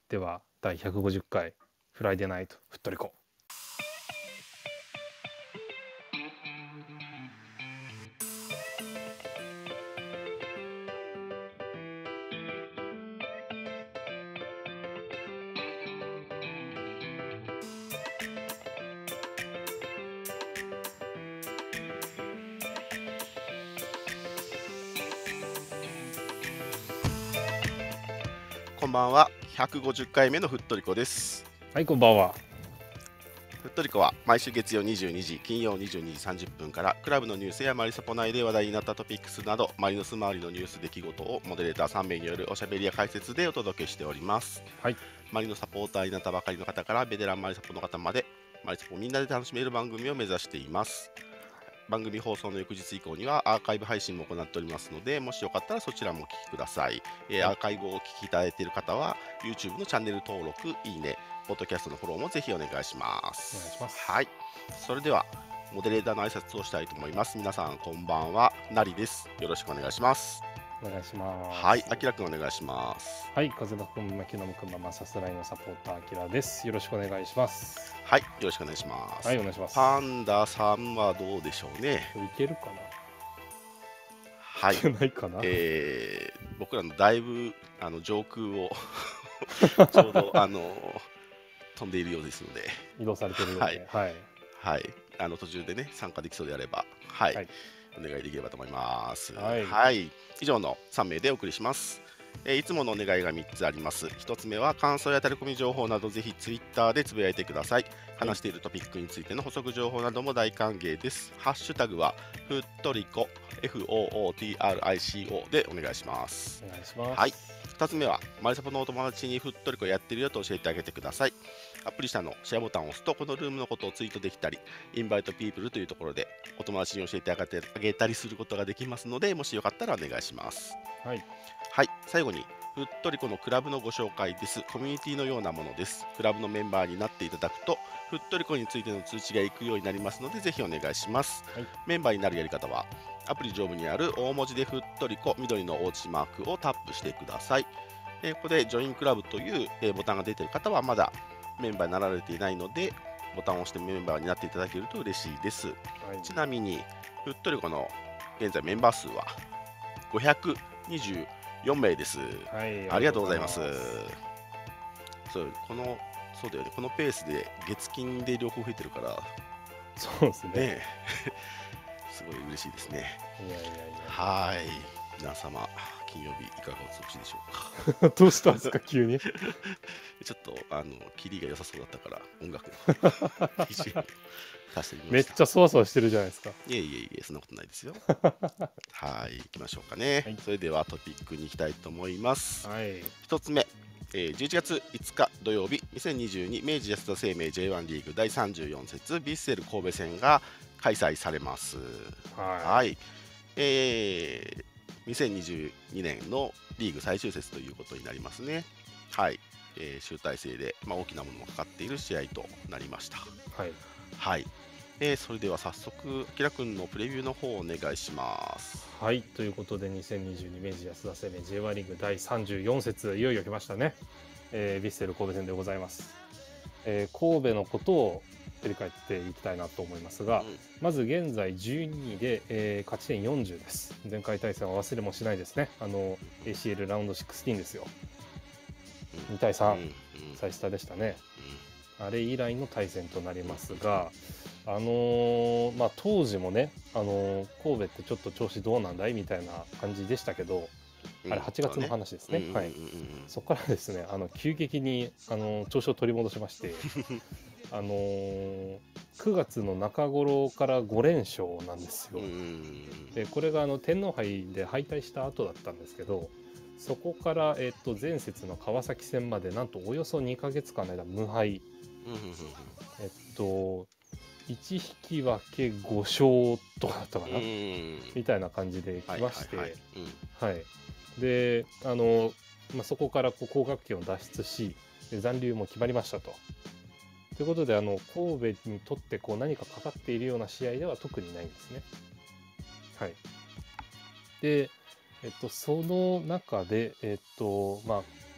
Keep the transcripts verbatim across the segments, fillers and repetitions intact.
ではだいひゃくごじゅっかいフライデーナイトふっとりこ。 こんばんは。ひゃくごじゅっかいめのふっとりこです。 はい、こんばんは。 ふっとりこは毎週月曜にじゅうにじ、金曜にじゅうにじさんじゅっぷんからクラブのニュースやマリサポ内で話題になったトピックスなどマリノス周りのニュース出来事をモデレーターさんめいによるおしゃべりや解説でお届けしております。 はい、 マリノサポーターになったばかりの方からベテランマリサポの方までマリサポをみんなで楽しめる番組を目指しています。番組放送の翌日以降にはアーカイブ配信も行っておりますので、もしよかったらそちらもお聞きください。えーはいアーカイブをお聞きいただいている方は YouTube のチャンネル登録、いいね、ポッドキャストのフォローもぜひお願いしまお願いす。 します。 はい、それではモデレーターの挨拶をしたいと思います。皆さんこんばんは、なりです。よろしくお願いします。 お願いします。 はい、あきらくんお願いします。 はい、風間くん、牧野くん、ママさすらいのサポーターあきらです。よろしくお願いします。 はい、よろしくお願いします。 はい、お願いします。 パンダさんはどうでしょうね。 いけるかな。 はいいけないかな。 えー僕らのだいぶあの上空をちょうどあの飛んでいるようですので、 移動されてるようで、 はいはい、 はい、あの途中でね参加できそうであれば、はい、 はいお願いできればと思います。 はい以上のさんめいでお送りします。えーいつものお願いがみっつあります。ひとつめは感想やタレコミ情報などぜひツイッターでつぶやいてください。話しているトピックについての補足情報なども大歓迎です。ハッシュタグはふっとりこ エフオーオーティーアールアイシーオー でお願いします。 お願いします。 はい、ふたつめはマリサポのお友達にふっとりこやってるよと教えてあげてください。アプリ下のシェアボタンを押すとこのルームのことをツイートできたり、インバイトピープルというところでお友達に教えてあげたりすることができますので、もしよかったらお願いします。 はい、 はい、最後にふっとりこのクラブのご紹介です。コミュニティのようなものです。クラブのメンバーになっていただくとふっとりこについての通知が行くようになりますので、ぜひお願いします。 はいメンバーになるやり方はアプリ上部にある大文字でふっとりこ緑のおうちマークをタップしてください。えーここでジョインクラブという、えーボタンが出ている方はまだメンバーになられていないので、ボタンを押してメンバーになっていただけると嬉しいです。 はいちなみにふっとりこの現在メンバー数はごひゃくにじゅうよんめいです。 はい、 ありがとうございます。そうこのそうだよね、このペースで月金で両方増えてるからそうですね。 ねすごい嬉しいですね。 いやいやいはい、皆様金曜日いかがお過ごしでしょうか。 や。どうしたんですか急に。 ちょっとあのキリが良さそうだったから音楽のビージーエム足してみめました。 っちゃそわそわしてるじゃないですか。 いえいえいえ、そんなことないですよ。はい、行きましょうかね。 はいそれではトピックに行きたいと思います。 はい、 ひとつめ、えーじゅういちがついつか土曜日、にせんにじゅうに明治安田生命 ジェイワン リーグだいさんじゅうよん節ヴィッセル神戸戦が開催されます。 はい、 はい、えーにせんにじゅうにねんのリーグ最終節ということになりますね。はい、えー集大成で、まあ、大きなものもかかっている試合となりました。 はい、 はい、えーそれでは早速、あきらくんのプレビューの方お願いします。 はい、ということでにせんにじゅうに明治安田生命 ジェイワン リーグだいさんじゅうよん節いよいよ来ましたね。えー、ヴィッセル神戸戦でございます。えー神戸のことを振り返っていきたいなと思いますが、 うんまず現在じゅうにいで、えー勝ち点よんじゅうです。前回対戦は忘れもしないですね。あの エーシーエル ラウンドじゅうろくですよ。 うんにたいさん、 うんうん最下でしたね。 うんあれ以来の対戦となりますが、あのーまあ、当時もね、あのー神戸ってちょっと調子どうなんだいみたいな感じでしたけど、 うんあれはちがつの話ですね。はい。そこからですね、あの急激にあの調子を取り戻しまして、あのーくがつの中頃からごれんしょうなんですよ。でこれがあの天皇杯で敗退した後だったんですけど、そこから、えっと、前節の川崎戦までなんとおよそにかげつかんの間無敗、えっといち引き分けご勝とかだったかな、みたいな感じで来まして、はいであの、まあ、そこからこう降格圏を脱出しで残留も決まりましたと。ということであの神戸にとってこう何かかかっているような試合では特にないんですね。はい、で、えっと、その中で、えっとまあ、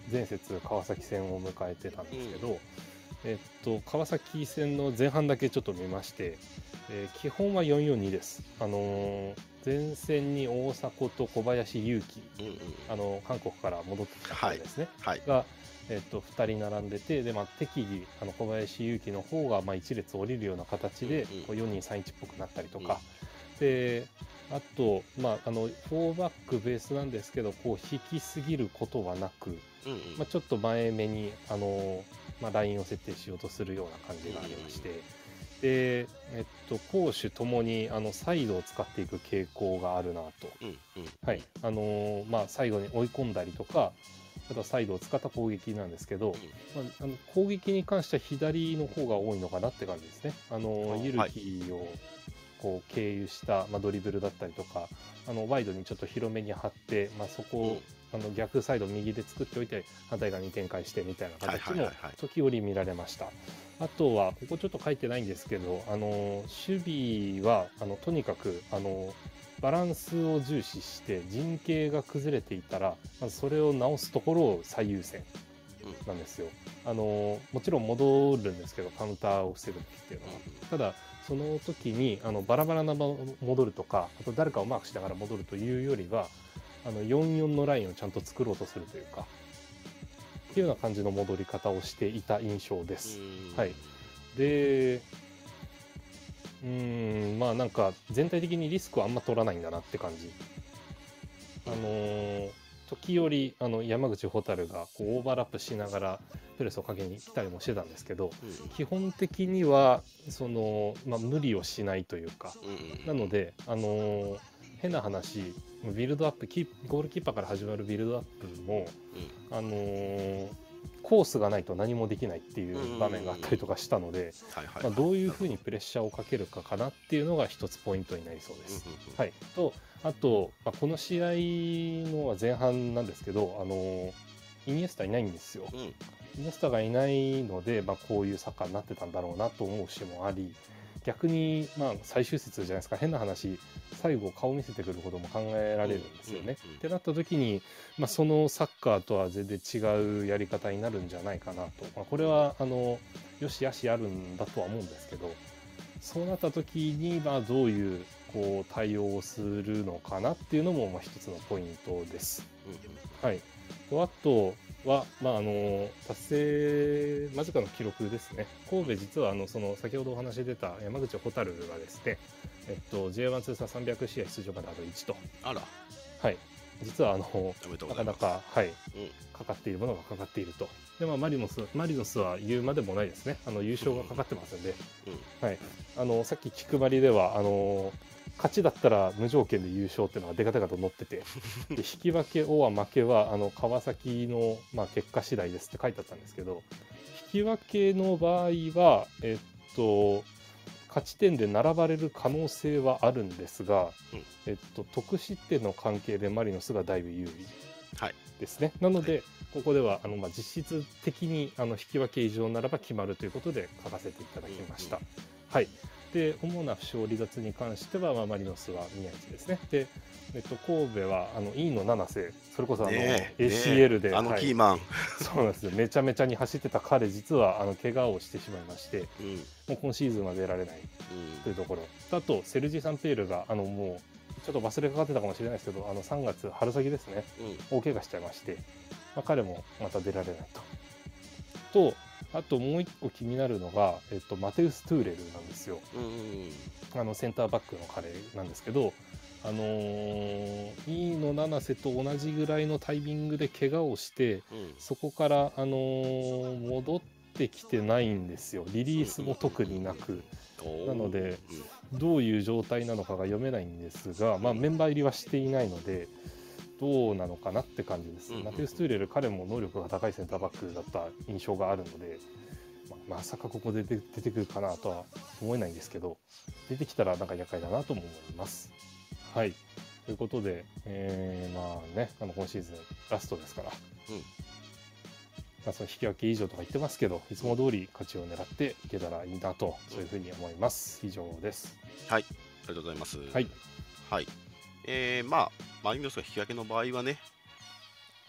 前節川崎戦を迎えてたんですけど、うん、えっと川崎戦の前半だけちょっと見まして、えー、基本はよんよんにです。あのー、前線に大迫と小林勇輝、うんうん、あの韓国から戻ってきた方ですね、はいはい、が、えっと、ふたり並んでて、で、まあ、適宜あの小林勇輝の方がまあいち列降りるような形で、うんうん、こうよにんさんいちっぽくなったりとか、うん、であと、まあ、あのフォーバックベースなんですけど、こう引きすぎることはなく、うんうん、まあ、ちょっと前目にあの、まあ、ラインを設定しようとするような感じがありまして、うんうん、で、えっと、攻守ともにあのサイドを使っていく傾向があるなと、うんうん、はい、あのまあ、最後に追い込んだりとか、あとはサイドを使った攻撃なんですけど、うん、まあ、あの攻撃に関しては左の方が多いのかなって感じですね。あのユルキをこう経由した、まあ、ドリブルだったりとか、あのワイドにちょっと広めに張って、まあ、そこを、うん、あの逆サイド右で作っておいて反対側に展開してみたいな形も時折見られました。あとはここちょっと書いてないんですけど、あの守備はあのとにかくあのバランスを重視して陣形が崩れていたらまずそれを直すところを最優先なんですよ。あのもちろん戻るんですけど、カウンターを防ぐっていうのは、ただその時にあのバラバラなまま戻るとか、あと誰かをマークしながら戻るというよりは、あのよんよんのラインをちゃんと作ろうとするというかっていうような感じの戻り方をしていた印象です。はい、でうーんまあなんか全体的にリスクはあんま取らないんだなって感じ。あのー時折あの山口蛍がこうオーバーラップしながらプレスをかけに来たりもしてたんですけど、うん、基本的にはその、まあ、無理をしないというか、うん、なので、あのー、変な話ビルドアップキーゴールキーパーから始まるビルドアップも、うん、あのー、コースがないと何もできないっていう場面があったりとかしたので、どういうふうにプレッシャーをかけるかかなっていうのが一つポイントになりそうです。うん、はい、とあと、まあ、この試合のは前半なんですけど、あのイニエスタいないんですよ。うん、イニエスタがいないので、まあ、こういうサッカーになってたんだろうなと思うしもあり、逆に、まあ、最終節じゃないですか、変な話、最後顔見せてくることも考えられるんですよね。うんうんうん、ってなった時に、まあ、そのサッカーとは全然違うやり方になるんじゃないかなと、まあ、これはあのよしあしあるんだとは思うんですけど、そうなった時に、まあ、どういうこう対応をするのかなっていうのもまあ一つのポイントです。うんうん、はい、とあとは、まあ、あの達成間近の記録ですね。神戸実はあのその先ほどお話出た山口蛍がですね、えっと、ジェイワン 通算さんびゃく試合出場まであといちと。 あら、 はい、実はあのなかなか、はい、うん、かかっているものがかかっていると。で、まあ、マリノスマリノスは言うまでもないですね。あの優勝がかかってますんで、うん、はい、あのさっき気配りではあの勝ちだったら無条件で優勝っていうのがデカデカと載ってて、で引き分けおは負けはあの川崎の、まあ、結果次第ですって書いてあったんですけど、引き分けの場合はえっと勝ち点で並ばれる可能性はあるんですが、うん、えっと、得失点の関係でマリノスがだいぶ有利ですね。はい、なので、はい、ここではあの、まあ、実質的にあの引き分け以上ならば決まるということで書かせていただきました。うんうん、はい、で主な負傷離脱に関しては、まあ、マリノスは宮市ですね。で、えっと、神戸はあのイーの七瀬、それこそあの、ね、エーシーエル で、 あのキーマン、はい、 そうなんですよ、めちゃめちゃに走ってた彼、実はあの怪我をしてしまいまして、うん、もう今シーズンは出られないというところ、うん、あとセルジ・サンペールがあのもうちょっと忘れかかってたかもしれないですけど、あのさんがつ春先ですね、うん、大怪我しちゃいまして、まあ、彼もまた出られないと。とあともう一個気になるのが、えっと、マテウス・トゥーレルなんですよ。うん、あのセンターバックの彼なんですけど、あのー、イーの七瀬と同じぐらいのタイミングで怪我をして、うん、そこから、あのー、戻ってきてないんですよ。リリースも特になく、なのでどういう状態なのかが読めないんですが、まあ、メンバー入りはしていないのでどうなのかなって感じです。マテウス・トゥーレル、彼も能力が高いセンターバックだった印象があるので、まあ、まさかここで出てくるかなとは思えないんですけど、出てきたらなんか厄介だなとも思います。はい、ということで、えー、まあね、あの今シーズンラストですから、うん、まあ、その引き分け以上とか言ってますけど、いつも通り勝ちを狙っていけたらいいなと、そういうふうに思います。以上です。 はい、ありがとうございます。 はい、 はい、えー、まあマリノスが引き分けの場合はね、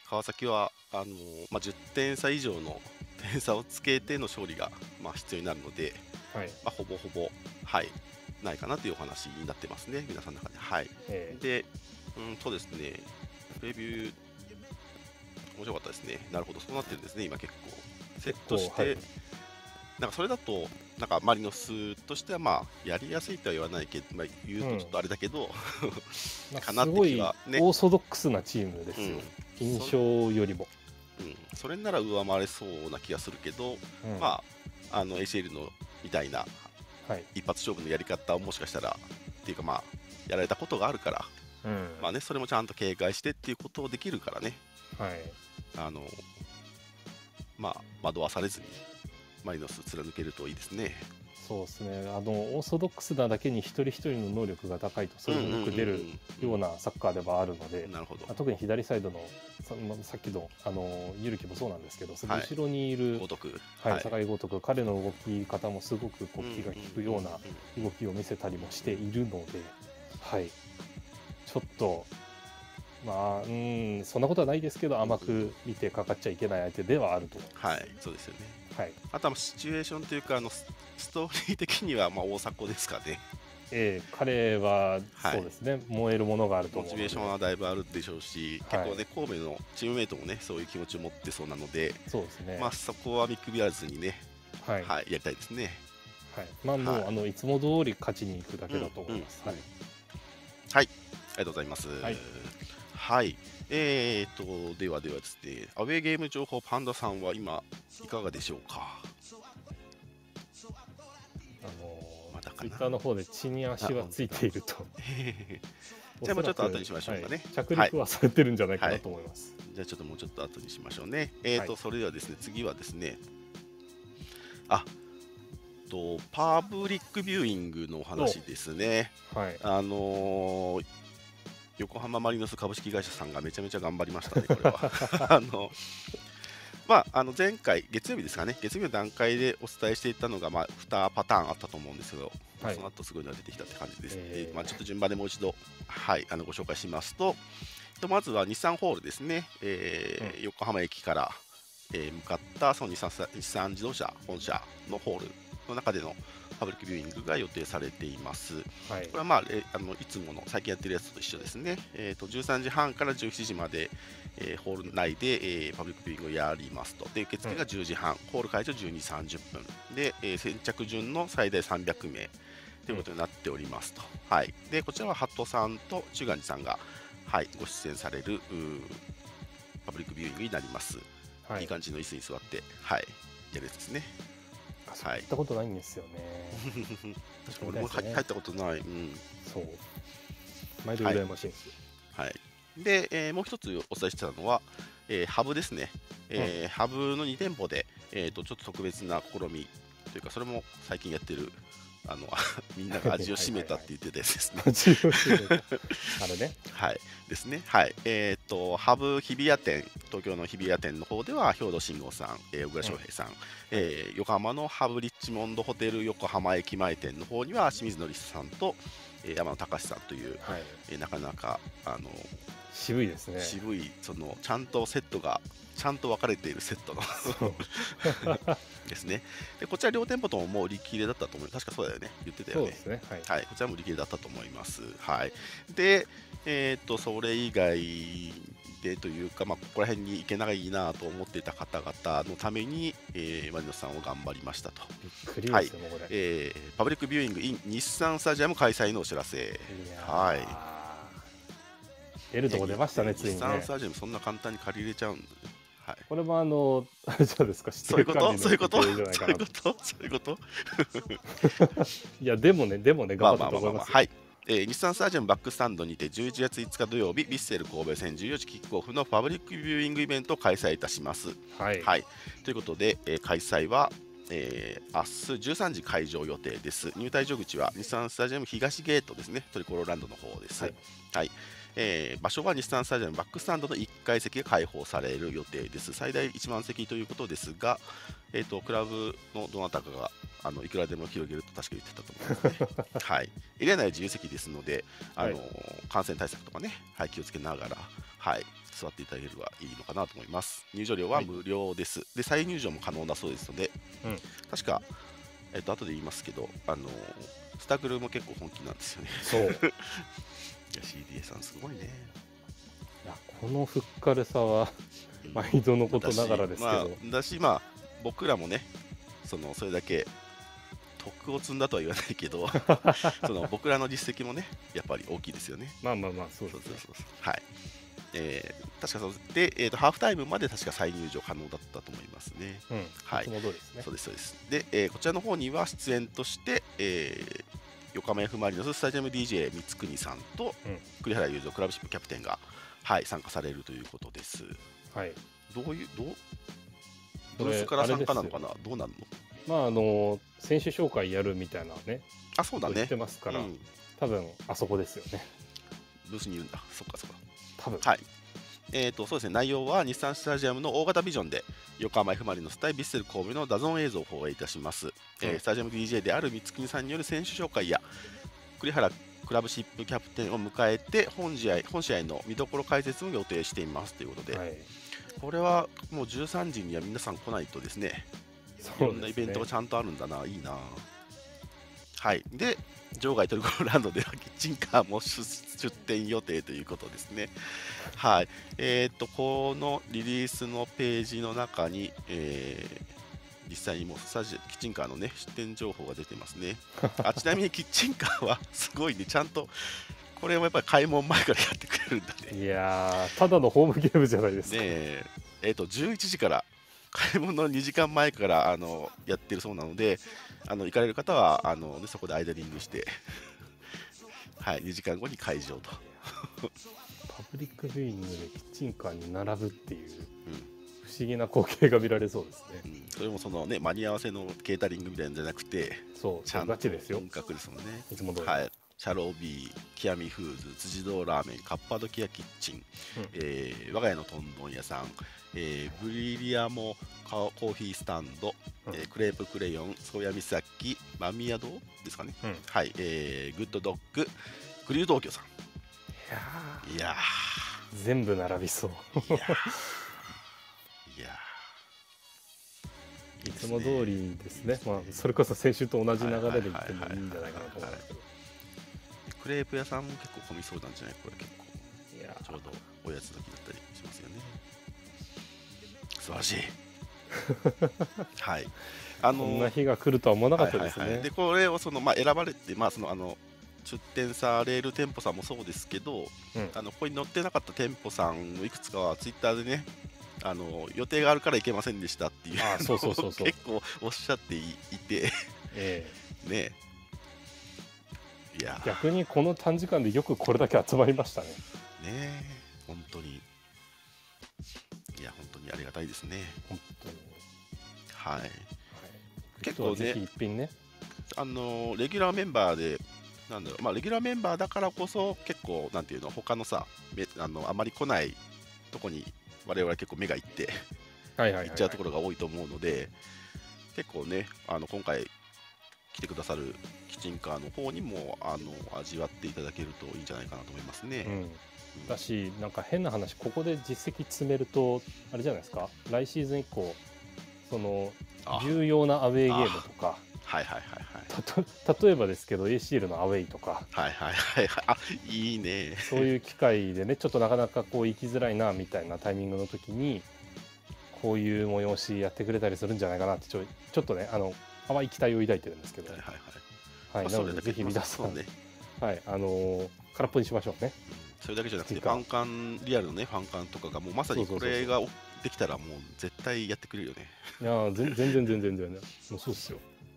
川崎はあのーまあ、じゅってん差以上の点差をつけての勝利が、まあ、必要になるので、 はい。 まあ、ほぼほぼ、はい、ないかなというお話になってますね、皆さんの中で。はい、 えーで、うんとですね、レビュー、面白かったですね。なるほど、そうなってるんですね、今結構。セットして、 はい。 なんかそれだと、なんかマリノスとしては、まあ、やりやすいとは言わないけど、まあ、言うとちょっとあれだけど、 まあかなってすごい気はね、 オーソドックスなチームですよ。 うん印象よりも。 うん、それなら上回れそうな気がするけど、 うんまあ、あの エーシーエル のみたいなはい。 一発勝負のやり方をもしかしたら、っていうか、まあ、やられたことがあるから、 うん。 まあね、それもちゃんと警戒してっていうことをできるからね、 はい。 あのまあ、惑わされずにマリノス貫けるといいですね。 そうですね。あのオーソドックスなだけに一人一人の能力が高いとそれがよく出るようなサッカーではあるので、 なるほど。 まあ特に左サイドのさ、まあさっきのあのゆるきもそうなんですけど、そのはい後ろにいる、 豪徳、 はい、酒井豪徳、彼の動き方もすごくこう気が利くようなうん動きを見せたりもしているので、はい、ちょっと、まあ、うん、そんなことはないですけど、甘く見てかかっちゃいけない相手ではあると思います。 はい、そうですよね。 はい、 あとはシチュエーションというか、あのスストーリー的にはまあ大迫ですかね。 えー彼ははいそうですね、燃えるものがあると思うので、 モチベーションはだいぶあるでしょうし、 はい結構ね、神戸のチームメイトもね、そういう気持ちを持ってそうなので、 そうですね、 まあ、そこは見くびらずにね、 はい、 はい、やりたいですね。 はい、まあもう、 はいあのいつも通り勝ちに行くだけだと思います。 うんうんはい、 はい、ありがとうございます。 はいはい、えーと、ではではですね、アウェーゲーム情報パンダさんは今、いかがでしょうか。 あのまだかなツイッターの方で地に足はついていると。 じゃあもうちょっと後にしましょうかねはい着陸はされてるんじゃないかなと思います。 じゃあちょっともうちょっと後にしましょうね。えーと、 はいそれではですね、次はですね、あと、パブリックビューイングのお話ですね。 はい、 あのー横浜マリノス株式会社さんがめちゃめちゃ頑張りましたね、これは。あのまあ、あの前回、月曜日ですかね、月曜日の段階でお伝えしていたのが、まあ、にパターンあったと思うんですけど、 はいその後すぐには出てきたって感じです。 えーでまあ、ちょっと順番でもう一度、はい、あのご紹介しますと、とまずは日産ホールですね、えーうん横浜駅から、えー向かったその日産日産自動車本社のホールの中でのパブリックビューイングが予定されています。 はいこれは、まあ、えあのいつもの最近やってるやつと一緒ですね。えー、とじゅうさんじはんからじゅうしちじまで、えーホール内で、えーパブリックビューイングをやりますと。で、受付がじゅうじはん、ホール会場じゅうにじさんじゅっぷんで、えー先着順の最大さんびゃくめいということになっておりますと。はい、でこちらはハットさんと中ガニさんが、はい、ご出演されるパブリックビューイングになります。 はいいい感じの椅子に座って、はい、やるやつですね。 あそこ行ったことないんですよね。 確かに俺も入入ったことない。うんそう。毎度羨ましいんですよ。 はい、で、えーもう一つお伝えしてたのは、えーハブですね、えーハブのに店舗で、えーとちょっと特別な試みというか、それも最近やってる、あのみんなが味を占めたって言ってたやつですね。 味を占めたあれね。 はいですね。はい。えっ、と、ハブ日比谷店、東京の日比谷店の方では、兵藤慎吾さん、えー小倉翔平さん、えー横浜のハブリッチモンドホテル横浜駅前店の方には、清水典さんと、えー山野隆さんという、 はい。 えーなかなか、あの渋いですね。 渋い、そのちゃんとセットがちゃんと分かれているセットのそうですね。でこちら両店舗とももう売り切れだったと思う。確かそうだよね。言ってたよね。 そうですね。はい。 はい、こちらも売り切れだったと思います。はい。で、えっ、とそれ以外でというか、まあ、ここら辺に行けないなと思っていた方々のために、えーマリノスさんは頑張りましたと。 びっくりですよ、もうこれ。 えーパブリックビューイング in 日産スタジアム開催のお知らせ。 いやーはい出るとこ出ましたね、ついにね日産ス。タジアムそんな簡単に借りれちゃうんで、はい。 これもあの、あれじゃないですか、 そういうことそういうことじゃないかなそういうことそういうこといや、でもね、でもね、 まあ頑張ったと思いますよ。 まあまあまあ、はい。えー日産スタジアムバックスタンドにてじゅういちがついつか土曜日、ヴィッセル神戸戦じゅうよじキックオフのパブリックビューイングイベントを開催いたします。 はい。 はい。ということで、えー開催は、えー明日じゅうさんじ開場予定です。入退場口は日産スタジアム東ゲートですね、トリコローランドの方です。 はいはいえー場所は日産スタジアムバックスタンドのいっかい席が開放される予定です。最大いちまん席ということですが、えー、とクラブのどなたかがあのいくらでも広げると確か言ってたと思いますね。はい、エリア内は自由席ですので、あのは感染対策とかね、はい、気をつけながら、はい、 座っていただければいいのかなと思います。入場料は無料です。はい、で、再入場も可能だそうですので、うん、確か、えっと後で言いますけど、あのスタグルも結構本気なんですよね。 そう。いやシーディーエー さんすごいね。 いやこのふっかるさは毎度のことながらですけど。 だし、まあ、だしまあ僕らもね、そのそれだけ徳を積んだとは言わないけどその僕らの実績もねやっぱり大きいですよね。 まあまあまあそうですね。 そうそうそうはい。えー、確かそうで、えーと、ハーフタイムまで確か再入場可能だったと思いますね。 うん、 はい。 いつも通りですね。 そうですそうです。で、えー、こちらの方には出演として、えー、横浜 F マリノススタジアム ディージェー 光国さんと、うん、栗原雄三クラブシップキャプテンが、はい、参加されるということです。 はい。 どういうどうブースから参加なのかな、どうなるの？ まああの選手紹介やるみたいなね。 あ、そうだね。 言ってますから、うん、多分あそこですよね。 ブースにいるんだ。そっかそっか。 多分。 はい。えーとそうですね、内容は日産スタジアムの大型ビジョンで横浜 F マリノス対ヴィッセル神戸のダゾーン映像を放映いたします、うん、えー、スタジアム ディージェー である光国さんによる選手紹介や栗原クラブシップキャプテンを迎えて本試合本試合の見どころ解説も予定していますということで、はい、これはもうじゅうさんじには皆さん来ないとですね、いろんなイベントがちゃんとあるんだな、いいな。はい、で場外トルコランドではキッチンカーも 出, 出店予定ということですね。はい、えー、とこのリリースのページの中に、えー、実際にもうスタジキッチンカーの、ね、出店情報が出てますね。あちなみにキッチンカーはすごいね、ちゃんとこれもやっぱり開門前からやってくれるんだね。 いやー、ただのホームゲームじゃないですか。ねえー、えーとじゅういちじから開門のにじかんまえからあのやってるそうなので、あの行かれる方はあの、ね、そこでアイドリングしてはい、にじかんごに会場とパブリックビューイングでキッチンカーに並ぶっていう、うん、不思議な光景が見られそうですね。 うん、それもその、ね、間に合わせのケータリングみたいなんじゃなくて、 そうちゃんと本格ですもんね。 いつも通り、 はい、シャロービー、キアミフーズ、辻堂ラーメン、カッパドキアキッチン、うん、えー、我が家のトンドン屋さん、えー、ブリリアモコーヒースタンド、うん、えー、クレープクレヨン、ソーヤミサキ、マミヤドですかね、うん、はい、えー、グッドドッグ、グリュー東京さん。いやー、いやー全部並びそう。いやいやいつも通りですね。まあ、それこそ先週と同じ流れでいってもいいんじゃないかなと思うんですけど。 クレープ屋さんも結構混みそうなんじゃない？これ結構。いやちょうどおやつ時だったりしますよね。素晴らしい。はい。 あのー、こんな日が来るとは思わなかったですね。はいはいはい、 でこれをそのまあ選ばれて、まあそのあの出店される店舗さんもそうですけど、うん、あのここに載ってなかった店舗さんのいくつかはツイッターでね。あの予定があるから行けませんでしたっていうのを結構おっしゃっていて、ええ、ねいや逆にこの短時間でよくこれだけ集まりましたね。 ね本当にいや本当にありがたいですね。本当にはい、はい、結構ね一品ねあのレギュラーメンバーでなんだろう、まあ、レギュラーメンバーだからこそ結構なんていうの他のさあのあまり来ないとこに我々結構目がいって行っちゃうところが多いと思うので、結構ねあの今回来てくださるキッチンカーの方にもあの味わっていただけるといいんじゃないかなと思いますね。うんうん、だしなんか変な話ここで実績詰めるとあれじゃないですか、来シーズン以降その重要なアウェーゲームとかはいはいはいはい、例えばですけど エーシーエル のアウェイとかはいはいはいはいあいいねそういう機会でねちょっとなかなかこう行きづらいなみたいなタイミングの時にこういう催しやってくれたりするんじゃないかなってちょちょっとねあの淡い期待を抱いてるんですけど、はいはいはい、はい、なのでぜひ皆さん、ね、はいあのー、空っぽにしましょうね。 それだけじゃなくてファンカンリアルのねファンカンとかがもうまさにこれができたらもう絶対やってくれるよね。 いや全然全然全然もうそうっすよ。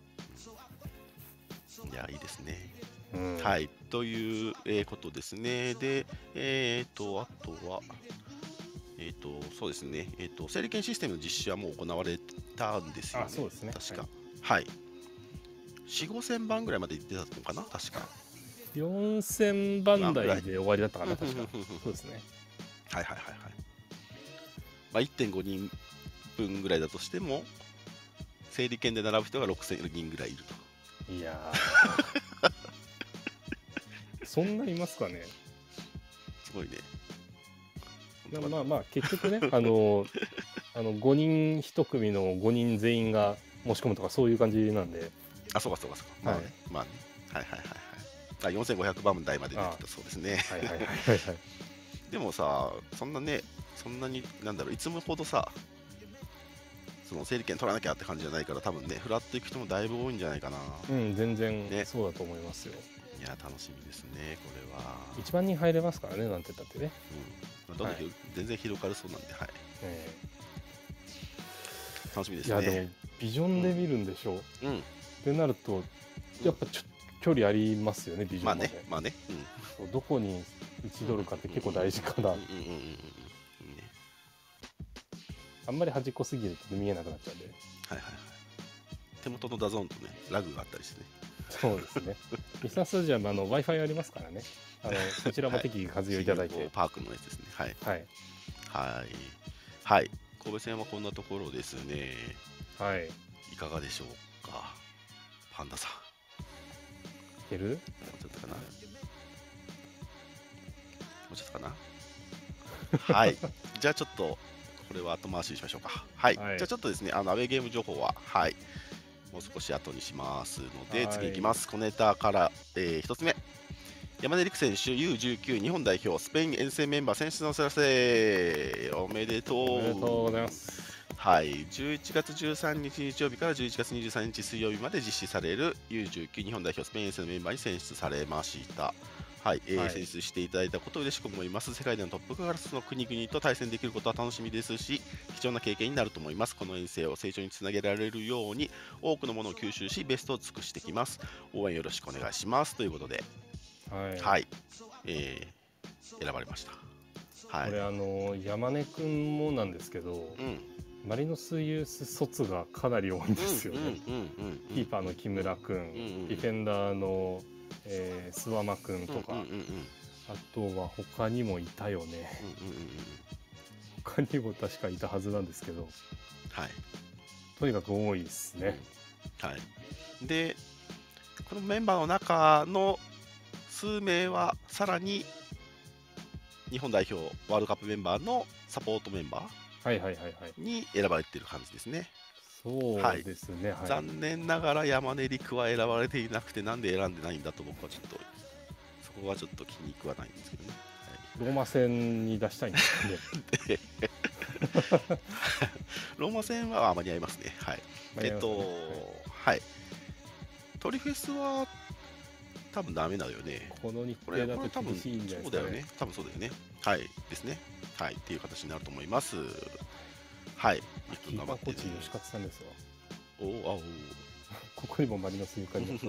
いやいいですね。うん、はいという、えー、ことですね。で、えーとあとはえーとそうですね。えーと整理券システムの実施はもう行われたんですよね。 あそうですね。 確かはい。はい、よん、ごせんばんぐらいまで出たのかな確か。 よんせんばん台で終わりだったかな確か。そうですね。 はいはいはいはい。まあ いってんごにんぶんぐらいだとしても整理券で並ぶ人がろくせんにんぐらいいると。 いやそんないますかね。 すごいね。 とか。 まあまあ結局ねあのあのごにんいち組のごにん全員が申し込むとかそういう感じなんで。 あ、そうかそうかそうか。まあね、まあね。はいはいはいはい。あ、よんせんごひゃくばん台まで出てたそうですね。 はいはいはいはいはい。 でもさ、そんなね、そんなに、なんだろう、いつもほどさ、その整理券取らなきゃって感じじゃないから、多分ね、フラッと行く人もだいぶ多いんじゃないかな。 うん、全然ねそうだと思いますよ。 いや、楽しみですね、これは。 いちまん人入れますからね、なんて言ったってね。 うん。まあ、どんどんひろ全然広がるそうなんで、はい。 え楽しみでーいや、 すね。 でも、ビジョンで見るんでしょう。 うん。 ってなると、やっぱちょ距離ありますよね、ビジョンまで。 まあね、まあね。うん。 そうどこに位置取るかって結構大事かな。 うんうんうんうんうん。いいね。 あんまり端っこすぎると見えなくなっちゃうんで。 はいはいはい。手元のダゾーンとね、ラグがあったりしてね。 そうですね。ミスタースタジアム、あの Wi-Fi ありますからね。あのそちらも適宜活用いただいて。 はい、パークのやつですね。はい。 はい。 はい。はい。神戸戦はこんなところですね。 はい。 いかがでしょうか。パンダさん。 いける？ もうちょっとかな。もうちょっとかな。はい。じゃあちょっと、これは後回しにしましょうか。はい。 はい、 じゃあちょっとですね、あの、アウェーゲーム情報は、はい。もう少し後にしますので、次いきます。小ネタから、えー、ひとつめ。山根陸選手 ユーじゅうきゅう 日本代表スペイン遠征メンバー選出のお知らせおめでとうおめでとうございます。 はい、じゅういちがつじゅうさんにち日曜日からじゅういちがつにじゅうさんにち水曜日まで実施される ユーじゅうきゅう 日本代表スペイン遠征のメンバーに選出されました。はい、えーはい、選出していただいたことを嬉しく思います。世界でのトップクラスの国々と対戦できることは楽しみですし、貴重な経験になると思います。この遠征を成長につなげられるように、多くのものを吸収し、ベストを尽くしてきます。応援よろしくお願いしますということで、 はい、 はい、えー、選ばれました。はい、 これあの山根くんもなんですけど、 うん、 マリノスユース卒がかなり多いんですよね。キーパーの木村くん、うんうん、ディフェンダーの、えー、諏訪間くんとか、うんうんうん、あとは他にもいたよね、うんうんうん、他にも確かいたはずなんですけど、 はい、 とにかく多いですね、 うん、はい、でこのメンバーの中の数名はさらに日本代表ワールドカップメンバーのサポートメンバーに選ばれている感じですね。 そうですね、はいはい、残念ながら山根陸は選ばれていなくて、なんで選んでないんだと僕はちょっとそこはちょっと気に食わないんですけどね。 はい、ローマ戦に出したいんですね。 ローマ戦はあ間に合いますね。はい。えっと、はい、はい、トリフェスは多分ダメだよね。 この日程だと厳しいんじゃないですかね。 そうだよね。多分そうだよね。はい。ですね。はい。っていう形になると思います。はい。 キーパーコーチ吉勝さんですわ。 おお、あお。 ここにもマリノスゆかりの人が。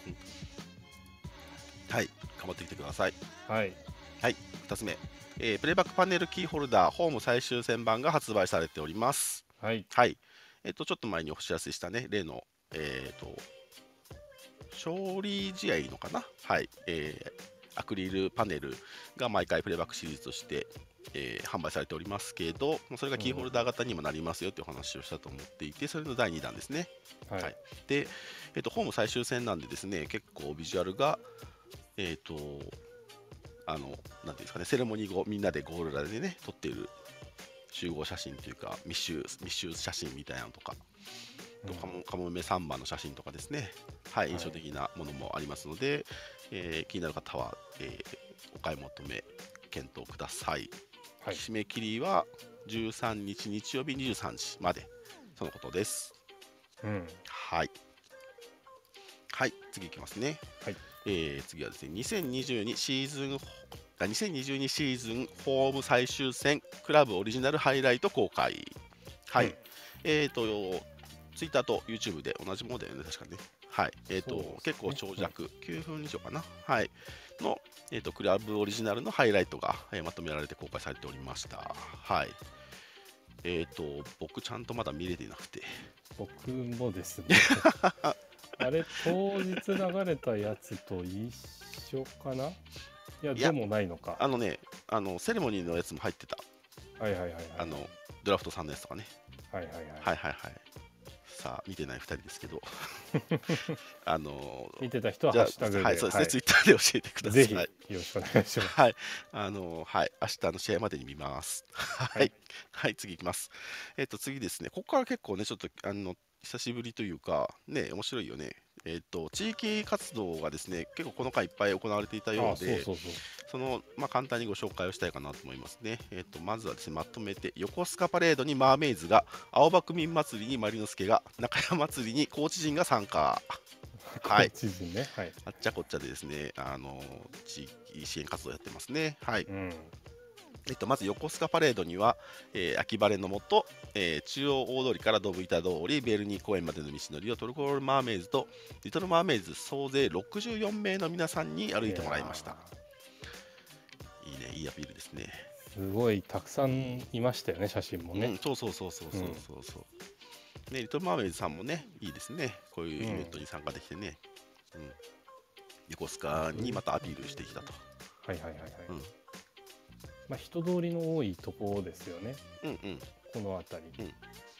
はい。頑張ってきてください。 はい。 はい。ふたつめ。えー、プレイバックパネルキーホルダーホーム最終戦版が発売されております。 はい。 はい。えっ、ー、と、ちょっと前にお知らせしたね、例の、えっ、ー、と、勝利試合のかな、はい、えー、アクリルパネルが毎回プレイバックシリーズとして、えー、販売されておりますけど、それがキーホルダー型にもなりますよというお話をしたと思っていて、それのだいにだんですね。はいはい、で、えーと、ホーム最終戦なんでですね、結構ビジュアルが、えっ、ー、と、あの、なんていうんですかね、セレモニー後、みんなでゴール裏でね、撮っている集合写真というか、密集、密集写真みたいなのとか、カモメサンバの写真とかですね、はい、印象的なものもありますので、はい、えー、気になる方は、えー、お買い求め検討ください。はい、締め切りはじゅうさんにち日曜日にじゅうさんじまでそのことです。 うん、 はい。はい、次いきますね。はい、えー、次はですね、にせんにじゅうにシーズンにせんにじゅうにシーズンホーム最終戦クラブオリジナルハイライト公開。はい。うん、えっ、ー、とツイッターと YouTube で同じものだよね、確かね。はい。えっ、ー、と、ね、結構長尺、はい、きゅうふん以上かな。はい。の、えっ、ー、と、クラブオリジナルのハイライトが、えー、まとめられて公開されておりました。はい。えっ、と、僕ちゃんとまだ見れていなくて。 僕もですね。あれ、当日流れたやつと一緒かな？いや、でもないのか。 あのね、あの、セレモニーのやつも入ってた。 はいはいはい、はい。 あの、ドラフトさんのやつとかね。 はいはいはい。 はいはいはい。 さ見てないふたりですけどあの見てた人はじゃあハッシュタグで、 はいそうですね、 はい、 ツイッターで教えてください。 ぜひよろしくお願いします。 はい、あのはい、明日の試合までに見ます。ははいい、はい、次いきます。えっと、次ですね、ここから結構ね、ちょっとあの久しぶりというか、ね、面白いよね。えっと、地域活動がですね、結構この回いっぱい行われていたよあうで、 そうそうそう。 その、まあ、簡単にご紹介をしたいかなと思いますね。えっと、まずはですね、まとめて、横須賀パレードにマーメイズが、青葉区民祭りにマリノスケが、中山祭りに高知人が参加。はい、 知人ね、はい。 あっちゃこっちゃでですね、あの地域支援活動やってますね。はい。 うん。 えっと、まず横須賀パレードには、えー秋晴れのもと、えー中央大通りからドブ板通り、ベルニー公園までの道のりをトルコールマーメイズとリトルマーメイズ総勢ろくじゅうよんめいの皆さんに歩いてもらいました。いいね、いいアピールですね。 すごいたくさんいましたよね、写真もね。 うん、そうそうそうそうそうそうそう、ね、リトルマーメイズさんもね、いいですね。こういうイベントに参加できてね。うん、横須賀にまたアピールしてきたと。 はいはいはいはい。 うん、 まあ人通りの多いところですよね。 うんうんこの辺り。 うん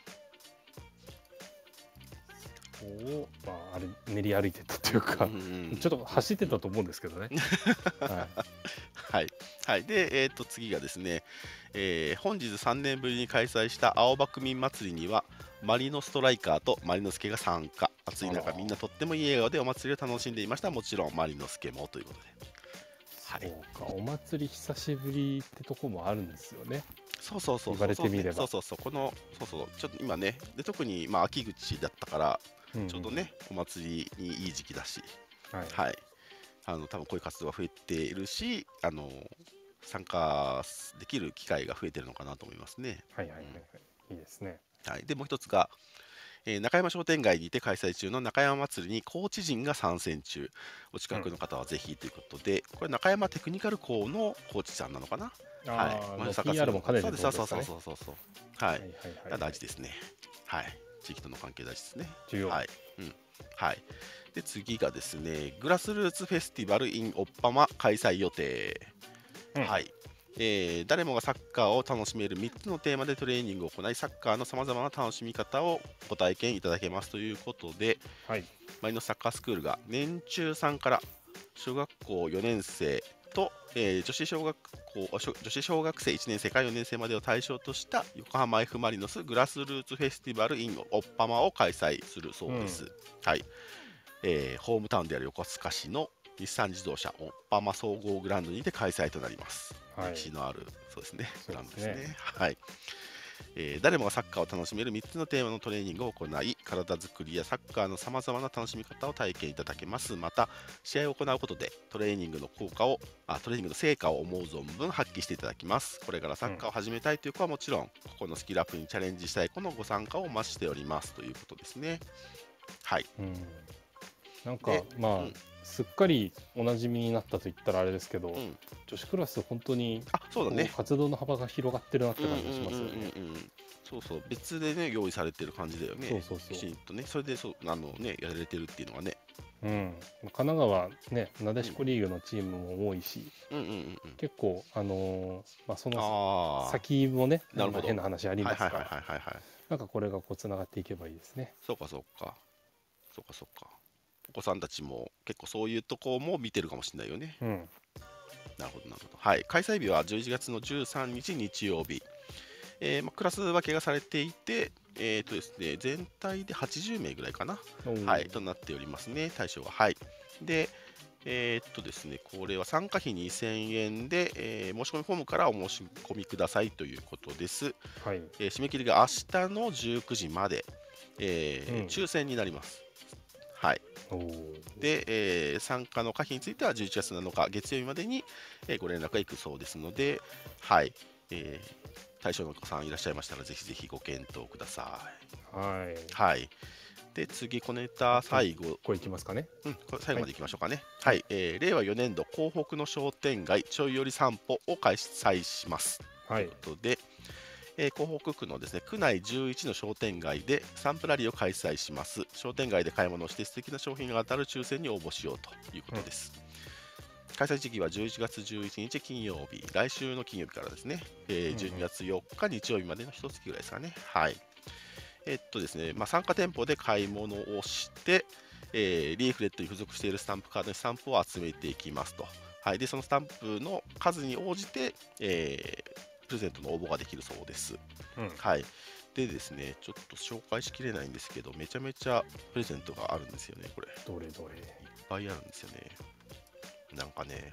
ここを、まあ、あれ練り歩いてたというか、 うんうんうん、 ちょっと走ってたと思うんですけどね。ははい、はい、で、えー、と次がですね、えー本日さんねんぶりに開催した青葉区民祭りにはマリノストライカーとマリノスケが参加。暑い中、 あらみんなとってもいい笑顔でお祭りを楽しんでいました。もちろんマリノスケもということで。はい、 そうか、お祭り久しぶりってとこもあるんですよね。 そうそうそうそう、 言われてみればそうそうそう、この、そうそう、ちょっと今ね、で特にまあ秋口だったから、 うんうんちょうどね、お祭りにいい時期だし、 はい。 はい、あの多分こういう活動が増えているし、あの参加できる機会が増えてるのかなと思いますね。 はいはいはいはい。いいですね。 はい、でもう一つが、えー中山商店街にて開催中の中山祭りに高知人が参戦中。お近くの方はぜひということで、これ中山テクニカル校のコーチさんなのかな。 あはいあ、 まあの ピーアール も兼ねてそうです、 ってことそうですかね。 そうそうそうそう。はい。 はいはいはい。 大事ですね。はい。地域との関係大事ですね。 重要。 はい。うん。はい。で、次がですね、グラスルーツフェスティバル in オッパマ開催予定。 うんはい。えー誰もがサッカーを楽しめるみっつのテーマでトレーニングを行い、サッカーのさまざまな楽しみ方をご体験いただけますということで、 はい。 マリノスサッカースクールが年中さんから小学校よねん生と、えー女子小学校あしょ女子小学生いちねん生からよねん生までを対象とした横浜 F ・マリノスグラスルーツフェスティバル in オッパマを開催するそうです。 うんはい、えーホームタウンである横須賀市の日産自動車オッパマ総合グラウンドにて開催となります。 はい歴史のあるそうですねグラウンドですそうですね。はいえー誰もがサッカーを楽しめるみっつのテーマのトレーニングを行い、体作りやサッカーのさまざまな楽しみ方を体験いただけます。また、試合を行うことでトレーニングの効果をあ、トレーニングの成果を思う存分発揮していただきます。これからサッカーを始めたいという子はもちろん、ここのスキルアップにチャレンジしたい子のご参加をお待ちしておりますということですね。はい。 うん。なんかでまあ、 うんすっかりおなじみになったと言ったらあれですけど、 うん、 女子クラス本当にあ、そうだねこう。活動の幅が広がってるなって感じがしますよね。 うんうんうんうんそうそう、別でね、用意されてる感じだよね。 そうそうそうきちんとね、それでそうあのね、やられてるっていうのはね。 うん、神奈川ね、なでしこリーグのチームも多いし、 うんうんうんうん。 結構あのーまあそのああ。 先もね、 なるほどまあ変な話ありますかはいはいはいら、 はいはいはい。 なんかこれがこうつながっていけばいいですね。 そうかそうか。そうかそうか。お子さんたちも結構そういうとこも見てるかもしれないよね。 うん、 なるほどなるほど。はい。開催日はじゅういちがつのじゅうさんにち日曜日。えーまあ、クラス分けがされていて、えーとですね、全体ではちじゅうめいぐらいかな。 おーはい。となっておりますね。対象は。はい。で、えーっとですね、これは参加費にせんえんで、えー申し込みフォームからお申し込みくださいということです。 はい、 えー締め切りが明日のじゅうくじまで、えーうん抽選になります。はい。 おーで、えー参加の可否についてはじゅういちがつなのか月曜日までに、えーご連絡がいくそうですので、はい。えー対象のお子さんいらっしゃいましたら、ぜひぜひご検討ください。 はい、 はい。で、次、小ネタ最後、 これいきますかね。 うん、これ最後までいきましょうかね。はい。えー令和よねん度港北の商店街ちょい寄り散歩を開催します。 はい、 ということで、えー、港北区のですね区内じゅういちの商店街でサンプラリーを開催します。商店街で買い物をして素敵な商品が当たる抽選に応募しようということです。開催時期はじゅういちがつじゅういちにち金曜日、来週の金曜日からですね、えーじゅうにがつよっか日曜日までの一月ぐらいですかね。はい。 えっとですね、まあ、参加店舗で買い物をして、えーリーフレットに付属しているスタンプカードにスタンプを集めていきますと。はい、でそのスタンプの数に応じて、えープレゼントの応募ができるそうです。 うんはい、でですね、ちょっと紹介しきれないんですけど、めちゃめちゃプレゼントがあるんですよね、これ。いっどれどれ。 ぱいあるんですよね。なんかね、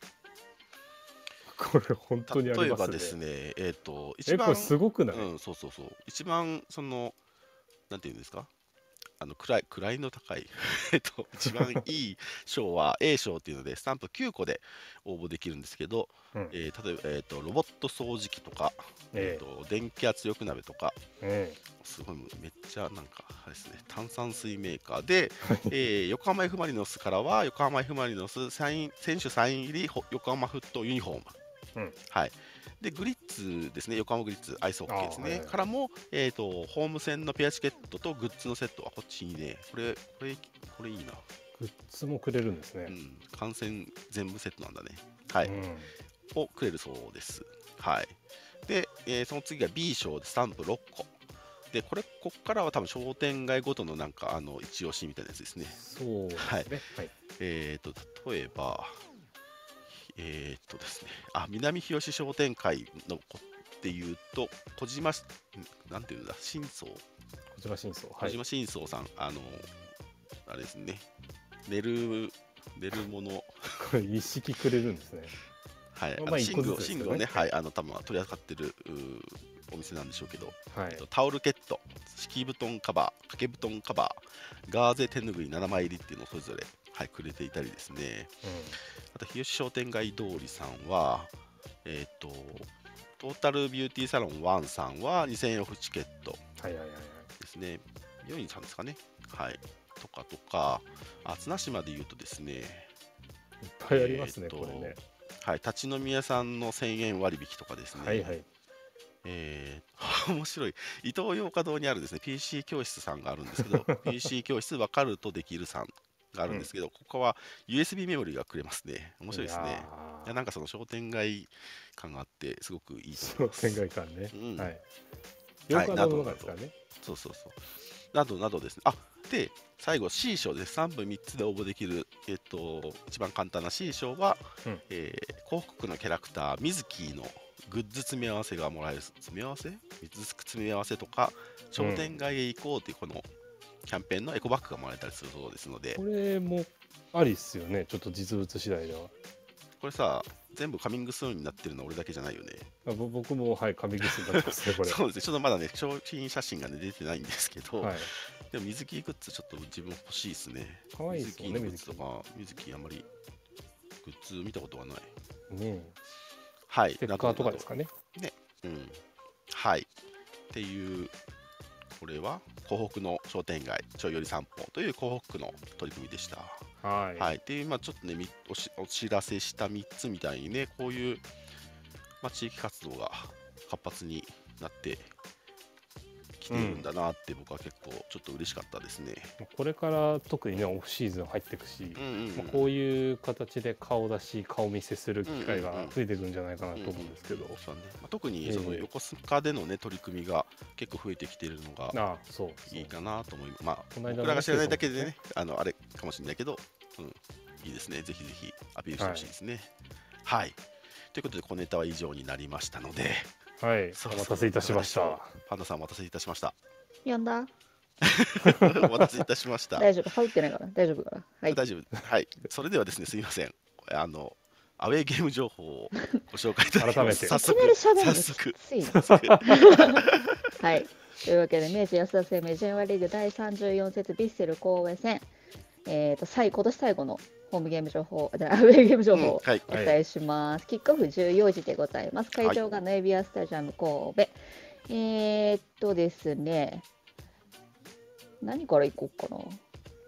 これ本当にありますね。 例えばですね、えっ、と、一え、こ番、 れすごくない？ うん、そうそうそう、一番、その、なんていうんですか、あの位位の高いえっと一番いい賞は A 賞っていうのでスタンプきゅうこで応募できるんですけど、 うんえー例えば、えーとロボット掃除機とか、ええーと電気圧力鍋とか、 ええすごいめっちゃなんかあれですね、炭酸水メーカーで、えー横浜 F ・マリノスからは横浜 F ・マリノスサイン選手サイン入りほ横浜フットユニフォーム、 うんはいでグリッツですね、横浜グリッツアイスホッケーですね、 あーはいはいからも、えー、とホーム戦のペアチケットとグッズのセットはこっちにね、これこれこれいいな、 グッズもくれるんですね。 うん、観戦全部セットなんだね、はい、 うんをくれるそうです。はいで、えーその次が B 賞でスタンプろっこで、これこっからは多分商店街ごとのなんかあの一押しみたいなやつですね。 そうですね。 はいはい。 えー、と例えば、えー、とですね、あ南日吉商店会のこっていうと、小島し、んなんていうんだ、新宗、 小島真相。はい。 小島新宗さん、あの、あれですね、寝る、寝るもの、 これ一式くれるんですね。 はい、あまあ一個の寝具を、 ずつですよね寝具をね、はい、あの、多分取り扱ってるうーお店なんでしょうけど、 はいえっと。タオルケット、敷布団カバー、掛け布団カバー、ガーゼ手ぬぐいななまい入りっていうのをそれぞれ、はい、くれていたりですね。あと、日吉商店街通りさんは、えっ、と、トータルビューティーサロンワンさんはにせんえんオフチケットはいはいはいはい。 ですね。よにんさんですかね。はい。とかとか、あ綱島で言うとですね、 いっぱいありますね、 えーとこれね。 はい、立ち飲み屋さんのせんえん割引とかですね。 はいはい。 えー面白い。イトーヨーカドーにあるですね、ピーシー 教室さんがあるんですけど、ピーシー 教室分かるとできるさんがあるんですけど、ここは ユーエスビー メモリがくれますね。面白いですね。いややなんかその商店街感があって、すごくいいと商思います。 店街館ね。 うんはい。ヨーカドーの中ですからね。 そうそうそう。などなどですね。あで、最後 C 賞です。さんぶみっつで応募できる、えっと、一番簡単な C 賞は、 うんえー広告のキャラクター、ミズキーのグッズ詰め合わせがもらえる、詰め合わせグッズ詰め合わせとか、商店街へ行こうっていうこのキャンペーンのエコバッグがもらえたりするそうですので、 これもありっすよね。ちょっと実物次第では。 これさ、全部カミングスーンになってるのは俺だけじゃないよね。 あぼ僕も、はい、紙ぐになってますね、これ。 そうですね、ちょっとまだね、商品写真が、ね、出てないんですけど、 はい。 でも水木グッズちょっと自分欲しいですね。 可愛いですよね、 水木のグッズ水木。 とか、水木あんまりグッズ見たことがない。 ねはい。 ステッカーとかですかね。 うん。はい。っていう、これは港北の商店街、ちょいより散歩という港北区の取り組みでした。 はい。 はい。っていう、まあちょっとね、みおしお知らせしたみっつみたいにね、こういう、まあ、地域活動が活発になってきているんだなって僕は結構ちょっと嬉しかったですね。 これから特にね、オフシーズン入っていくし、 うんうんうんまあ、こういう形で顔出し、顔見せする機会がうんうんうん増えていくんじゃないかなと思うんですけど。 そうねまあ、特にそのええ横須賀での、ね、取り組みが結構増えてきているのがああ、そうそう。 いいかなと思います。まあ、 この間の僕らが知らないだけでそうね、あのあれかもしれないけど、うん、いいですね。ぜひぜひアピールしてほしいですね。はい。ということで、小ネタは以上になりましたので、 はい、おそうそう待たせいたしました。 パンダさん、お待たせいたしました。 呼んだお待たせいたしました。 大丈夫。羽織ってないから。大丈夫かな。はい。 大丈夫。はい。それではですね、すみません。あの、アウェーゲーム情報をご紹介いただきます。 改めて早速いきなり喋るの早速きついな。 早速はい。というわけで、明治安田生命 ジェイワン リーグだいさんじゅうよん節ヴィッセル神戸戦、えー、と最今年最後のホームゲーム情報、じゃあアウェーゲーム情報をうんはいお伝えします。キックオフじゅうよじでございます。会場がノエビアスタジアム神戸。えー、っとですね、何からいこうかな。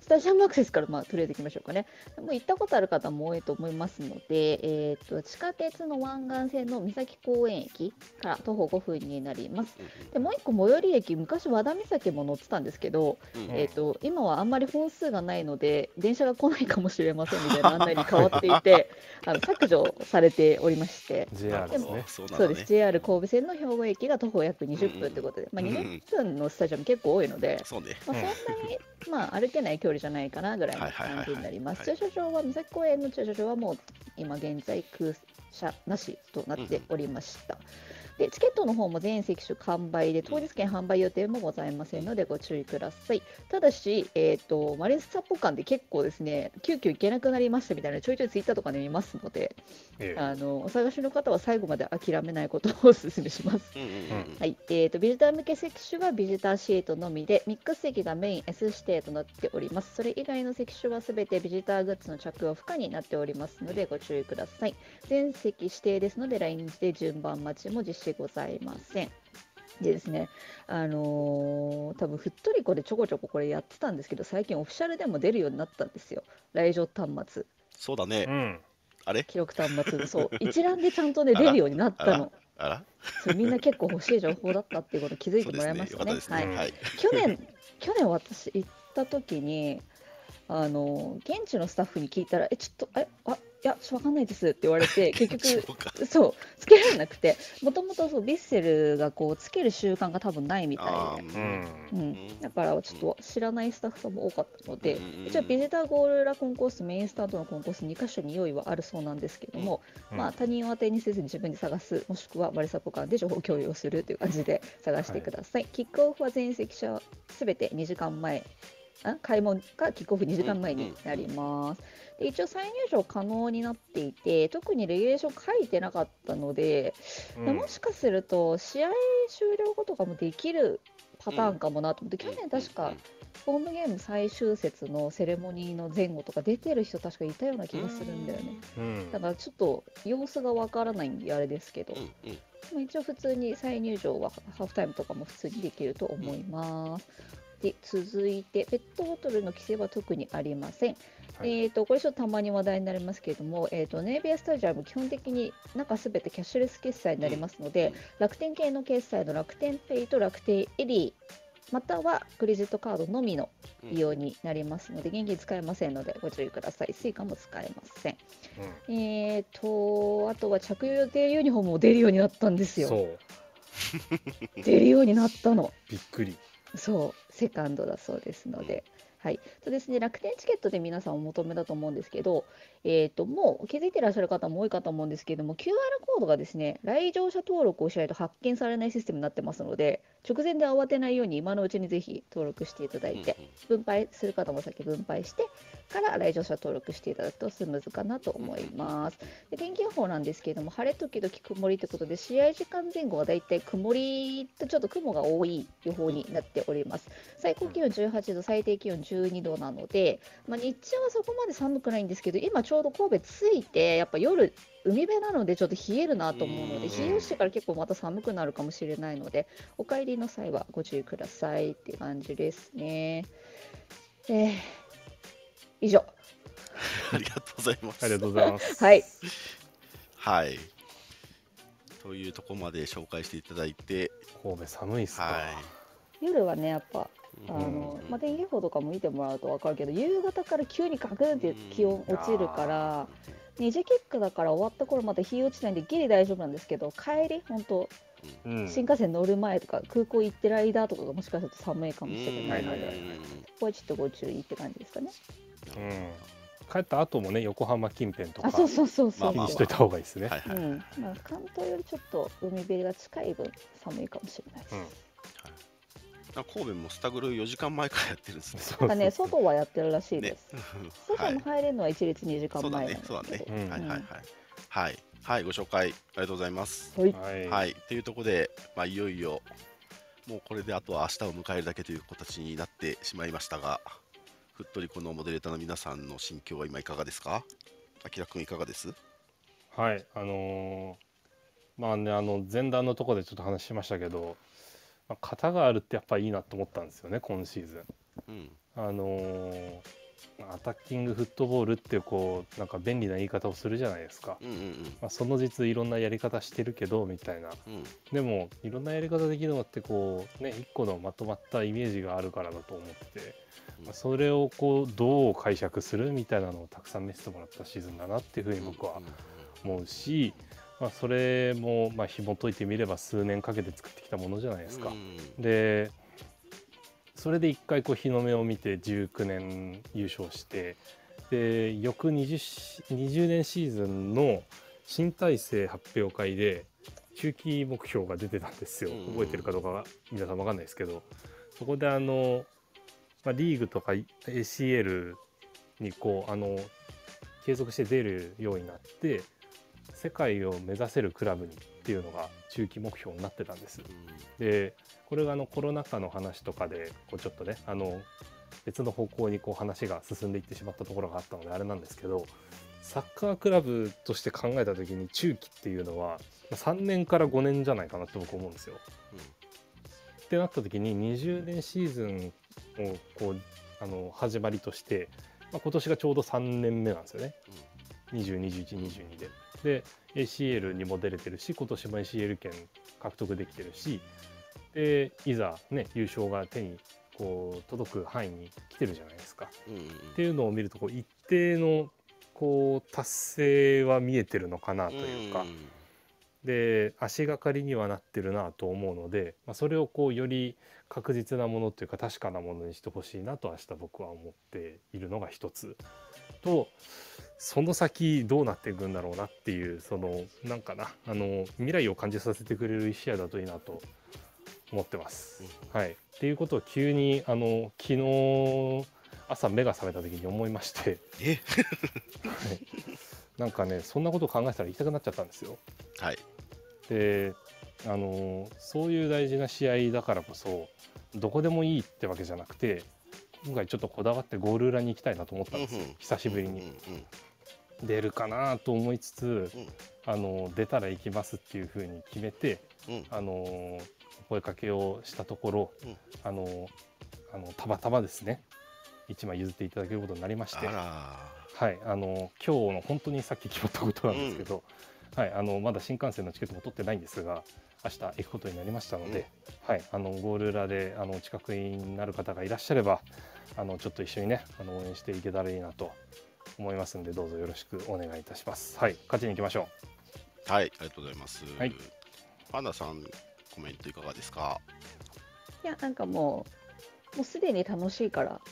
スタジアムアクセスからまあとりあえず行きましょうかね。もう行ったことある方も多いと思いますので、えー、と地下鉄の湾岸線の三崎公園駅から徒歩ごふんになります。でもう一個最寄り駅、昔和田岬も乗ってたんですけど、 うんえー、と今はあんまり本数がないので電車が来ないかもしれませんみたいな案内に変わっていてあの削除されておりまして、 ジェイアール ですね。 そうなんだね。 そうです、ジェイアール 神戸線の兵庫駅が徒歩約にじゅっぷんということで、まあ、 うんうんにじゅっぷんのスタジアム結構多いので、 そうね。 まあ、そんなに、まあ、歩けない距離じゃないかなぐらいの感じになります。駐車場は、三崎公園の駐車場はもう今現在空車なしとなっておりました。でチケットの方も全席種完売で当日券販売予定もございませんのでご注意ください。ただし、えー、とマリンスタポ間で結構ですね急遽行けなくなりましたみたいなちょいちょいツイッターとかで見ますので、 ええあのお探しの方は最後まで諦めないことをお勧めします。 うんうんうんはい、えーと、ビジター向け席種はビジターシートのみで、ミックス席がメイン エス 指定となっております。それ以外の席種はすべてビジターグッズの着用不可になっておりますのでご注意ください。全席指定ですので、ライン で順番待ちも実施ございません。でですね、あのー、多分ふっとりこでちょこちょここれやってたんですけど、最近オフィシャルでも出るようになったんですよ。来場端末。 そうだね。 うんあれ記録端末。そう。一覧でちゃんとね、出るようになったの。 あらそうみんな結構欲しい情報だったっていうこと気づいてもらいましたね。 そうですね。よかったですね。はい。 去年、去年私行った時に、あの現地のスタッフに聞いたら、え、ちょっと、え、あ、いや、ちょっとわかんないですって言われて、結そう局、 かそう、つけられなくて、もともとそうビッセルがこうつける習慣が多分ないみたいで、 あーうんうん、だからちょっと知らないスタッフさんも多かったので、 うん一応ビジターゴールラコンコース、メインスタンドのコンコースにか所に用意はあるそうなんですけども、 うんまあ、他人を当てにせずに自分で探す、もしくはマリサポ間で情報共有をするという感じで探してください。キックオフは全席者すべてにじかんまえ、あ開門がキックオフにじかんまえになります。で一応再入場可能になっていて、特にレギュレーション書いてなかったので、 うんもしかすると試合終了後とかもできるパターンかもなと思って、去年確かホームゲーム最終節のセレモニーの前後とか出てる人確かいたような気がするんだよね。 うんだからちょっと様子がわからないんであれですけど、 うんうんまあ一応普通に再入場はハーフタイムとかも普通にできると思います。で続いてペットボトルの規制は特にありません。 はいえー、とこれちょっとたまに話題になりますけれども、えー、とネイビアスタジアム基本的に中すべてキャッシュレス決済になりますので、楽天系の決済の楽天ペイと楽天エリーまたはクレジットカードのみの利用になりますので、現金使えませんのでご注意ください。スイカも使えません。えー、とあとは着用予定ユニフォームも出るようになったんですよ。 そう出るようになったの。 びっくり。 そうセカンドだそうですので、はいとですね、楽天チケットで皆さんお求めだと思うんですけど、えー、ともう気づいていらっしゃる方も多いかと思うんですけども、 キューアール コードがですね来場者登録をしないと発見されないシステムになってますので、直前で慌てないように今のうちにぜひ登録していただいて、分配する方も先分配してから来場者登録していただくとスムーズかなと思います。で天気予報なんですけれども、晴れ時々曇りということで、試合時間前後はだいたい曇りとちょっと雲が多い予報になっております。最高気温じゅうはちど、最低気温じゅうにどなので、まあ、日中はそこまで寒くないんですけど、今ちょうど神戸着いて、やっぱ夜海辺なのでちょっと冷えるなと思うので、 うん冷え落ちてから結構また寒くなるかもしれないので、お帰りの際はご注意くださいっていう感じですね。えー、以上。 ありがとうございます。 ありがとうございます。 はい。 はい。というところまで紹介していただいて、 神戸寒いっすか。 は夜はね、やっぱあい。 のうんまあ、天気予報とかも見てもらうと分かるけど、夕方から急にガクンって気温落ちるから、二次キックだから終わった頃まで日落ちないんでギリ大丈夫なんですけど、帰り本当うん新幹線乗る前とか空港行ってる間とかがもしかすると寒いかもしれうんないので、 はいはいはいここはちょっとご注意って感じですかね。 うん帰った後もね、横浜近辺とかあ、そうそうそうそう。 まあまあ気にしといた方がいいですね。 はいはい。 うん、まあ、関東よりちょっと海辺が近い分寒いかもしれないです。 うんなんか神戸もスタグルよじかんまえからやってるんですね。 そうなんかね、外はやってるらしいねです。。 はい外も。入れるのは一律にじかんそうだ前なんで、すねそうだねけど。。 うんはいはいはい。はい。はい、ご紹介ありがとうございます。 はい。 はい。 はい。というところで、まあ、いよいよ、もうこれであとは明日を迎えるだけという形になってしまいましたが、ふっとりこのモデレーターの皆さんの心境は今いかがですか？あきらくんいかがです？ はい、あのーまあね、あの前段のところでちょっと話しましたけど、まあ、型があるってやっぱいいなと思ったんですよね、今シーズン。 ううんあのーアタッキングフットボールっていうこうなんか便利な言い方をするじゃないですか。 うんうんうんまあ、その実いろんなやり方してるけどみたいな。 うんでもいろんなやり方できるのってこうね一個のまとまったイメージがあるからだと思ってて、 うんまあそれをこうどう解釈するみたいなのをたくさん見せてもらったシーズンだなっていうふうに僕は思うし、まあ、それもまあ紐解いてみれば数年かけて作ってきたものじゃないですか。 うんでそれで一回こう日の目を見てじゅうきゅうねん優勝して、で翌 20, しにじゅうねんシーズンの新体制発表会で中期目標が出てたんですよ。 うん覚えてるかどうかは皆さん分かんないですけど、そこであの、まあ、リーグとか エーシーエル にこうあの継続して出るようになって世界を目指せるクラブにっていうのが中期目標になってたんです。でこれがあのコロナ禍の話とかでこうちょっとねあの別の方向にこう話が進んでいってしまったところがあったのであれなんですけど、サッカークラブとして考えた時に中期っていうのはさんねんからごねんじゃないかなって僕思うんですよ。ってなった時ににじゅうねんシーズンをこうあの始まりとして、まあ、今年がちょうどさんねんめなんですよね。にじゅう、にじゅういち、にじゅうにで。で エーシーエル にも出れてるし今年も エーシーエル 権獲得できてるし、でいざね優勝が手にこう届く範囲に来てるじゃないですか。 うんうんっていうのを見るとこう一定のこう達成は見えてるのかなというか、で足がかりにはなってるなと思うので、まあ、それをこうより確実なものというか確かなものにしてほしいなと明日僕は思っているのが一つと、その先どうなっていくんだろうなっていうそのなんかなあの未来を感じさせてくれる一試合だといいなと思ってます。はい、っていうことを急にあの昨日朝目が覚めた時に思いましてえはい、なんかねそんなことを考えてたら行きたくなっちゃったんですよ。 はいであのそういう大事な試合だからこそどこでもいいってわけじゃなくて今回ちょっとこだわってゴール裏に行きたいなと思ったんですよ、 うんうん久しぶりに。 うん出るかなと思いつつ、 うんあの出たら行きますっていう風に決めて、 うんあの声かけをしたところ、 うんあのあのたまたまですねいちまい譲っていただけることになりまして、 あらはい、あの今日の本当にさっき決まったことなんですけど、はい、あのまだ新幹線のチケットも取ってないんですが明日行くことになりましたので、はい、あのゴール裏であの近くになる方がいらっしゃればあのちょっと一緒にねあの応援していけたらいいなと思いますんで、どうぞよろしくお願いいたします。はい、勝ちに行きましょはいありがとうございます。 はいパンダさんコメントいかがですか。 いや、なんかもう、もうすでに楽しいから、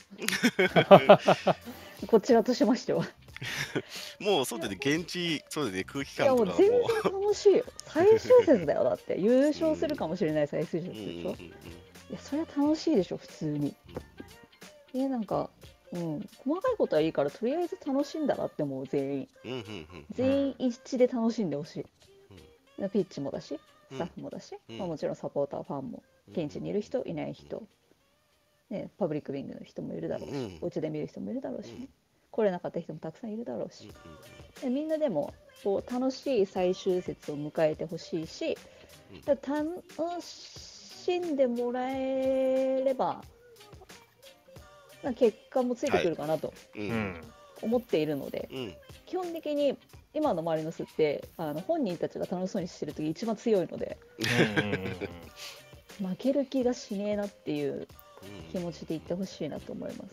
こちらとしましては。 もうそうだね現地そうだね空気いや、 感とかもう全然も楽しいよ。最終節だよ、だって。優勝するかもしれない最終節うんうんでしょ。いや、それは楽しいでしょ、普通に。え、なんか、うん、細かいことはいいから、とりあえず楽しんだらって思う、全員。 うんうんうん全員一致で楽しんでほしい。ピッチもだし、 うんスタッフもだし、 うんまあ、もちろんサポーター、ファンも、 うん現地にいる人、いない人、ね、パブリックビューイングの人もいるだろうし、 うんお家で見る人もいるだろうしね、 うん来れなかった人もたくさんいるだろうし、 うんでみんなでもこう楽しい最終節を迎えてほしいし、 うんだから楽しんでもらえれば、まあ結果もついてくるかなとうんうんうん思っているので、 うん基本的に今の周りの巣ってあの本人たちが楽しそうにしてる時一番強いので、負ける気がしねえなっていう気持ちでいってほしいなと思います。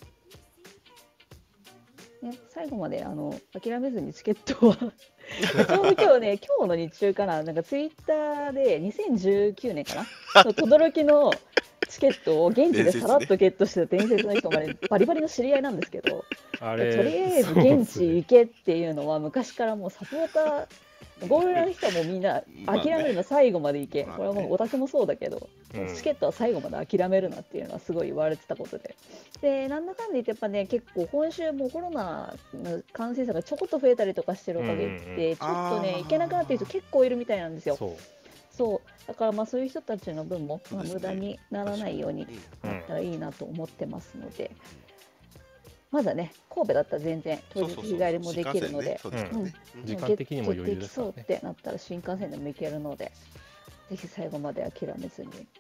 ね、最後まであの諦めずにチケットはちょうど今日ね、今日の日中かな、なんかツイッターでにせんじゅうきゅうねんかなの轟のチケットを現地でさらっとゲットしてた伝説の人までバリバリの知り合いなんですけど、 あとりあえずそうっ現すね地行けっていうのは昔からもうサポーターゴール裏の人はもうみんなまあね諦めるの最後まで行け、 まあねこれはもうオタクもそうだけど、 うんチケットは最後まで諦めるなっていうのはすごい言われてたことで、でなんだかんだ言ってやっぱね結構今週もコロナの感染者がちょこっと増えたりとかしてるおかげうんうんうでちょっとあーね行けなくなってる人結構いるみたいなんですよ。 そうそうだからまあそういう人たちの分も、まあ、 そうですね無駄にならないようにうんうんなったらいいなと思ってますので、まだね神戸だったら全然当日日帰りもできるので、 そうですからねうん時間的にも余裕ですからねゲットできそうってなったら新幹線でも行けるので、ぜひ最後まで諦めずに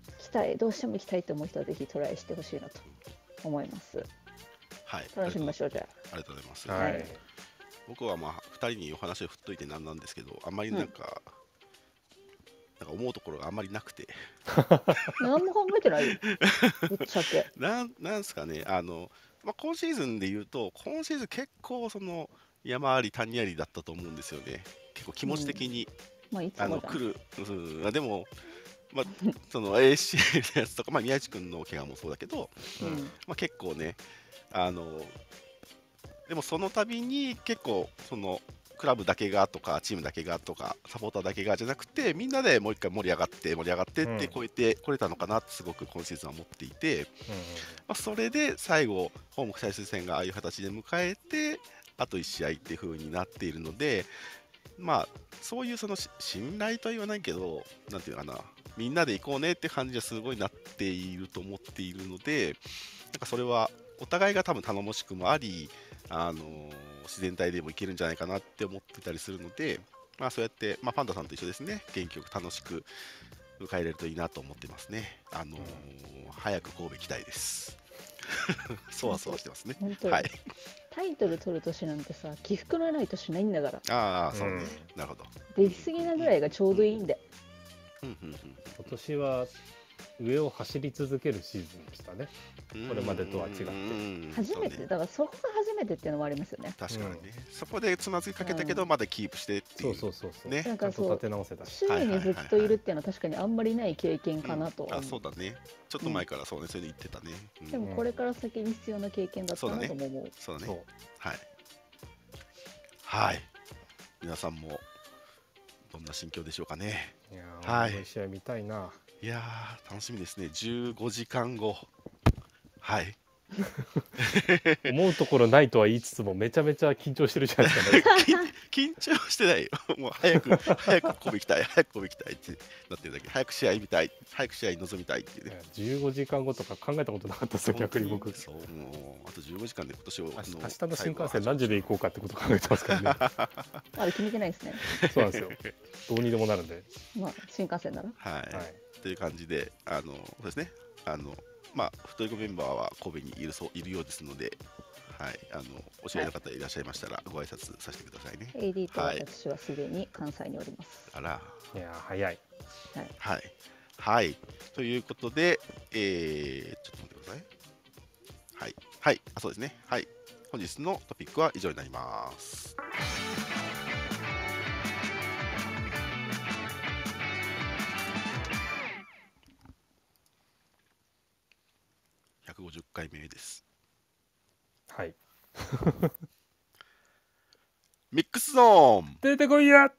期待どうしても行きたいと思う人はぜひトライしてほしいなと思います。 はい、 楽しみましょう。じゃありがとうございます。 はい。 僕はまあふたりにお話を振っといてなんなんですけど、あんまりなんか、うん、なんか思うところがあんまりなくて何も考えてないよぶっちゃけ。 なんなんすかね、あの、まあ、今シーズンで言うと今シーズン結構その山あり谷ありだったと思うんですよね。結構気持ち的に、 うん、まあいつもあの来る、うん、でもまあ、その エーシーエル のやつとか、まあ、宮市君の怪我もそうだけど、うんまあ、結構ね、あのでもその度に結構そのクラブだけがとかチームだけがとかサポーターだけがじゃなくて、みんなでもう一回盛り上がって盛り上がってって超えてこれたのかなってすごく今シーズンは思っていて、うんまあ、それで最後ホーム最終戦がああいう形で迎えてあといち試合っていう風になっているので、まあそういうその信頼とは言わないけど、なんていうかな、みんなで行こうねって感じはすごいなっていると思っているので、なんかそれはお互いが多分頼もしくもあり、あのー、自然体でもいけるんじゃないかなって思ってたりするので、まあそうやって、まあ、パンダさんと一緒ですね、元気よく楽しく迎え入れるといいなと思ってますね。あのー、早く神戸行きたいです。そわそわしてますね。はい。 タイトル取る年なんてさ、起伏のない年ないんだから。 ああ、そうね、うん、なるほど。 出来すぎなぐらいがちょうどいいんで。 今年は上を走り続けるシーズンでしたね。これまでとは違って。 初めて、だからそこが初めてっていうのもありますよね。 確かにね。うん、そこでつまずきかけたけど、まだキープしてっていう。 そうそうそうそう。 ね、なんかそう、 立て直せたし。 周囲にずっといるっていうのは確かにあんまりない経験かなと思う。 うん、あ、そうだね。ちょっと前からそうね、それで言ってたね。 うん、でもこれから先に必要な経験だったなとも思う。 そうだね。はい。はい。皆さんもどんな心境でしょうかね。 いやー、はい、試合見たいな。 いやー、楽しみですね。じゅうごじかんご。はい。 思うところないとは言いつつもめちゃめちゃ緊張してるじゃないですかね。 緊張してないよ。もう早く早く神戸行きたい、早く神戸行きたいってなってるだけ。早く試合見たい、早く試合臨みたいっていうね。 じゅうごじかんごとか考えたことなかったですよ、逆に僕。 そう、もうあとじゅうごじかんで今年を明日の新幹線何時で行こうかってこと考えてますからね。 あれ決めてないですね。 そうなんですよ。どうにでもなるんで。 まあ新幹線なら。 はい。はい、という感じで、あのそうですね。あのまあ、太い子メンバーは神戸にいるそういるようですので、はい、あのお知り合いの方いらっしゃいましたらご挨拶させてくださいね。 エーディー と私はすでに関西におります。 あら、 いや早い。はい、 はい、はい、ということで、えー、ちょっと待ってください。はい、はい、あ、そうですね。はい、本日のトピックは以上になります。ひゃくごじゅっかいめです。 はい。 ミックスゾーン出てこいや。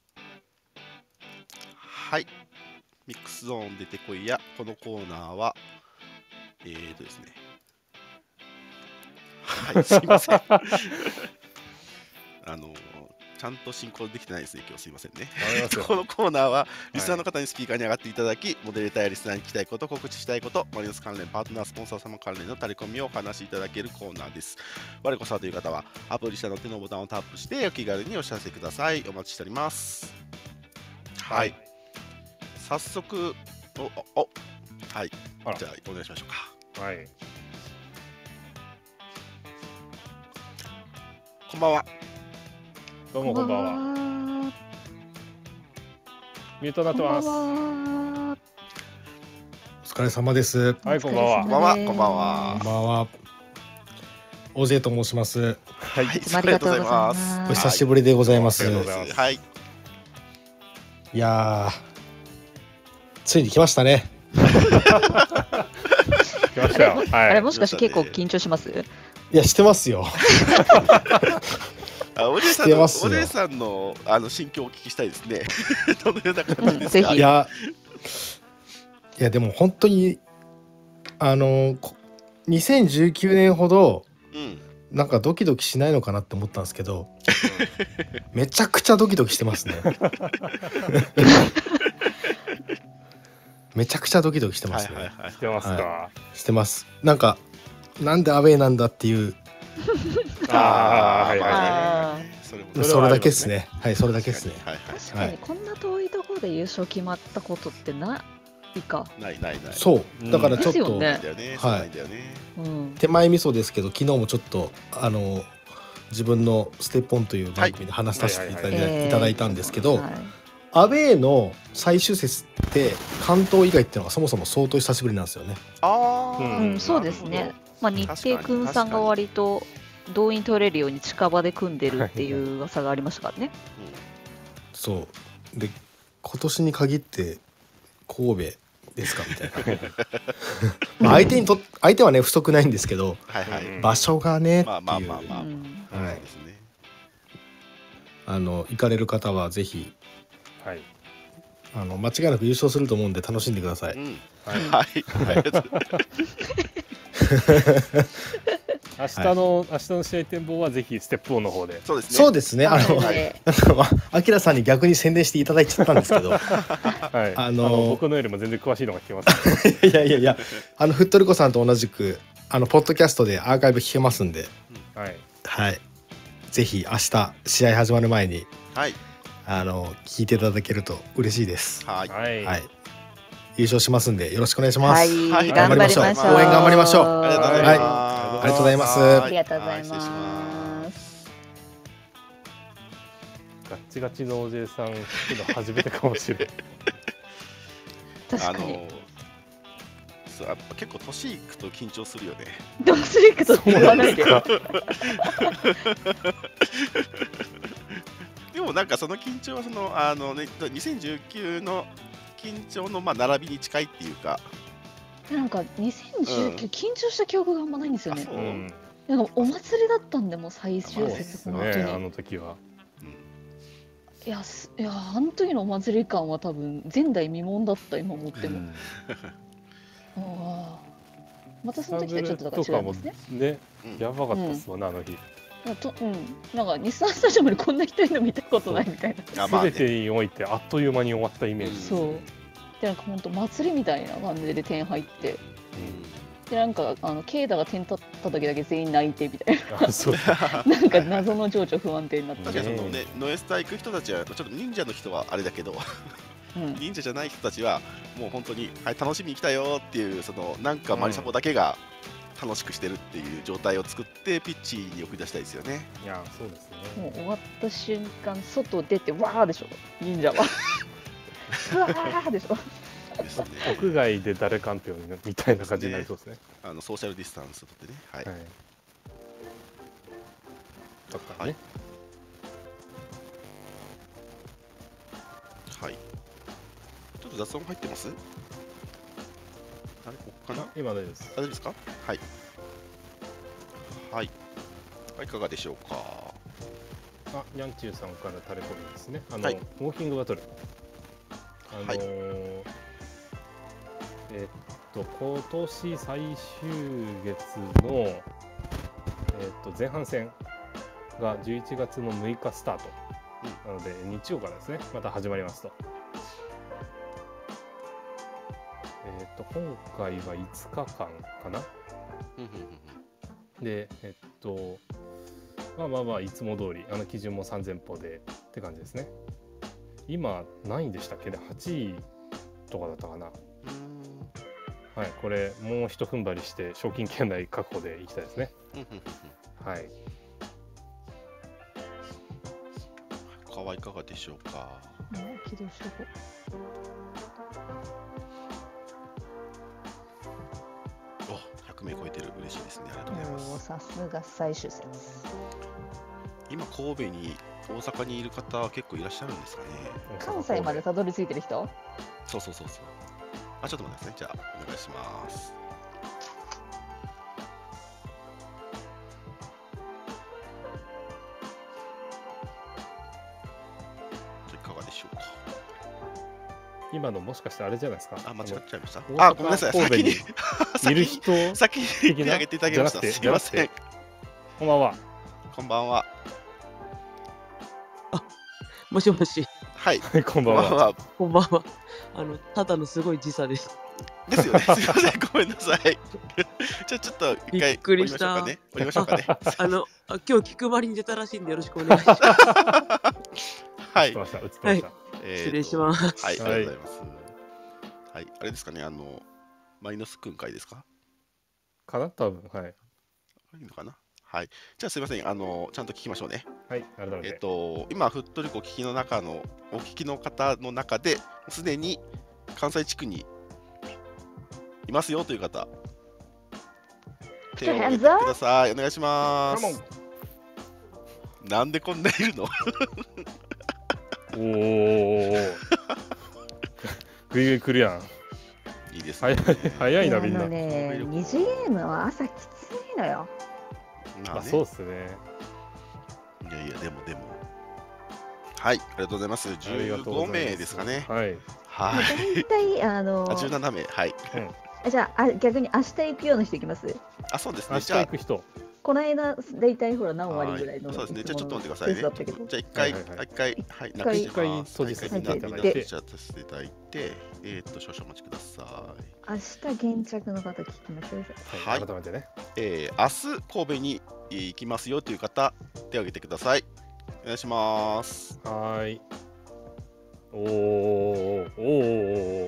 はい。ミックスゾーン出てこいや。このコーナーは、えーとですね。はい、すいません。あのちゃんと進行できてないですね、今日すいませんね。このコーナーはリスナーの方にスピーカーに上がっていただき、はい、モデレーターやリスナーに聞きたいこと、告知したいこと、マリノス関連、パートナー、スポンサー様関連のタレコミをお話しいただけるコーナーです。我こそはという方は、アプリ下の手のボタンをタップして、お気軽にお知らせください。お待ちしております。はい。はい、早速、お、お、はい。じゃあ、お願いしましょうか。 はい。 こんばんは。 どうもこんばんは。ミュートになってます。 お疲れ様です。 はい、こんばんは。 こんばんは。こんばんは。 こんばんは。オージェー と申します。 はい、ありがとうございます。 お久しぶりでございます。 はい。 いやー、ついに来ましたね。 来ましたよ。 あれ、もしかして結構緊張します？ いや、してますよ。 あ、お姉さんの、お姉さんのあの心境をお聞きしたいですね。どのような感じですか？ いや、いやでも本当にあのにせんじゅうきゅうねんほど、うん、なんかドキドキしないのかなって思ったんですけど、めちゃくちゃドキドキしてますね。めちゃくちゃドキドキしてますね。 してますか、 はい、してます。なんかなんでアウェーなんだっていうああ、はいはい。それだけですね。はい、それだけですね。 確かにこんな遠いところで優勝決まったことってな以下。 ないないない。 そうだからちょっと、 うんないんだよね。そうはいないんだよね。 うん、 手前味噌ですけど、昨日もちょっとあの自分のステップオンという番組で話させていただい,、 はいはいはいいただいたんですけど、 はい、 アウェーの最終節って関東以外っていうのがそもそも相当久しぶりなんですよね。 ああ、 うん、そうですね。まあ、日程くんさんが割と動員取れるように近場で組んでるっていう噂がありましたからね。 そうで今年に限って神戸ですかみたいなまあ相手にと相手はね不足ないんですけど、 はいはい。 場所がねっていう、 まあまあまあまあ。 うんはいですね。 あの行かれる方はぜひはい。 あの間違いなく優勝すると思うんで楽しんでください。 うん。 はいはい。 明日の、明日の試合展望はぜひステップオンの方で。 そうですね。 そうですね。あの、 はいなんかまあ、アキラさんに逆に宣伝していただいちゃったんですけど、 はい。 ああのの僕のよりも全然詳しいのが聞けます、ね。 いやいやいや、あのフットリコさんと同じくあのポッドキャストでアーカイブ聞けますんで、 はい。 はい。ぜひ明日試合始まる前にはい。 あの聞いていただけると嬉しいです。 はい。 はい。 はい。優勝しますんでよろしくお願いします。 はい、 はい頑張りましょう。 応援頑張りましょうありがとうございます。 はいありがとうございますはありがとうございは失礼しま。 ますガッチガチの オージェー さん聞くの初めてかもしれない。 確かに。 あのそうやっぱ結構年いくと緊張するよね。 ドスリークとって言わないで。 でもなんかその緊張はそのあのねにせんじゅうきゅうの緊張のまあ並びに近いっていうか。 なんかにせんじゅうきゅう、緊張した記憶があんまないんですよねあ。そううん。 なんかお祭りだったんで、もう最終そうで節すね。 本当に。 あの時は。 いや、すいや、あの時のお祭り感は多分前代未聞だった今思っても。 うんああ。またその時とはちょっとだからとかも違いますね。 ね、 うんやばかったっすもんね、あの日。 いやとうん、なんか日産スタジアムにこんな人いるの見たことないみたいな。 あまあねすべてにおいてあっという間に終わったイメージ。 そう。で、なんか本当祭りみたいな感じで点入って、 うんでなんかあのケイダが点取った時だけ全員泣いてみたいあそうな、なんか謎の情緒不安定になって確かにそのね、ノエスタ行く人たちは、ちょっと忍者の人はあれだけど、 うん、 忍者じゃない人たちは、もう本当に、はい、楽しみに来たよっていう、そのなんかマリサポだけが楽しくしてるっていう状態を作って、ピッチに送り出したいですよね。 いや、そうですね。 もう終わった瞬間外出てわーでしょ忍者はうわーでしょ。 ですね。 屋外で誰かんぴょうみたいな感じになりそうですね。 あのソーシャルディスタンスとってね。はい。 はい。とかね。 はい。ちょっと雑音入ってます？あれ、ここかな？ 今大丈夫です。 大丈夫ですか？はい。はい。いかがでしょうか？ あ、ヤンチューさんからタレコミですね。あの、 はいウォーキングバトル。あのーはいえっと、今年最終月の、えっと、前半戦がじゅういちがつのむいかスタート。なので、日曜からですね、また始まりますと。えっと、今回はいつかかんかな。で、えっと、まあまあまあ、いつも通り、あの基準もさんぜんぽでって感じですね。今、何位でしたっけね、はちいとかだったかな。はい、これ、もう一踏ん張りして、賞金圏内確保でいきたいですね。はい。 他はいかがでしょうか？ もう起動しとこお、ひゃくめい超えてる。嬉しいですね。ありがとうございまおーす。 さすが最終節。 今、神戸に、大阪にいる方は結構いらっしゃるんですかね。 関西までたどり着いてる人？ そうそうそうそう。あ、ちょっと待ってですね。じゃあ、お願いします。いかがでしょうか？ 今のもしかしてあれじゃないですか。 あ、間違っちゃいました。 あのあ、ごめんなさい。 神戸に先に、 いる人、 先に言ってあげていただけました。 じゃなくてすいませんじゃなく。こんばんは。 こんばんは。 もしもし、 はい。 こんこんばんは。 ばんは。 こんばんは。あの、ただのすごい時差です。 ですよね。すいません。ごめんなさい。じゃあちょっと一び回っくりした降りましょうかね。降りましょうかね。 あの、あ今日、気配りに出たらしいんで、よろしくお願いします。 はい映って。ました。映ってました。 えーと失礼します。 はい、ありがとうございます。 はい、あれですかね、あの、マイナスくん会ですか？ かな多分、はい。 いいのかな。はい。じゃあすいません、あの、ちゃんと聞きましょうね。 はい、改めて。 えっと、今、ふっとりこお聞きの中の、お聞きの方の中で、すでに関西地区にいますよという方、手を挙げてください。お願いしま Come す。なんでこんないるの？ おー。グイグイ来るやん。 いいです早いね。 早いな、みんな。 あのね、二次ゲームは朝きついのよ。 まあねまあ、そうっすね。 いやいや、でもでも。はい、ありがとうございます。 ありがとうご 15 ざいます名ですかね。 はい。 はい。 大体、あのあ、じゅうななめい。はい。 あじゃあ、あ逆に明日行くような人いきます？ あ、そうですね。 明日じゃあ行く人。 この間、大体ほら何割ぐらいのはいそうですね。じゃあちょっと待ってくださいね。 ペースだったけどじゃあ一回、 はいはいはい一回、はい、 一回なくし一回ます閉じさせていただいてみんなみんな閉じさせていただいて、えーっと、少々お待ちください。 明日現着の方聞きましょう。 はい。 はい改めてね。 えー、明日神戸にえー行きますよという方、手を挙げてください。お願いします。 はーい。おーおーおーおーおーおーおーおー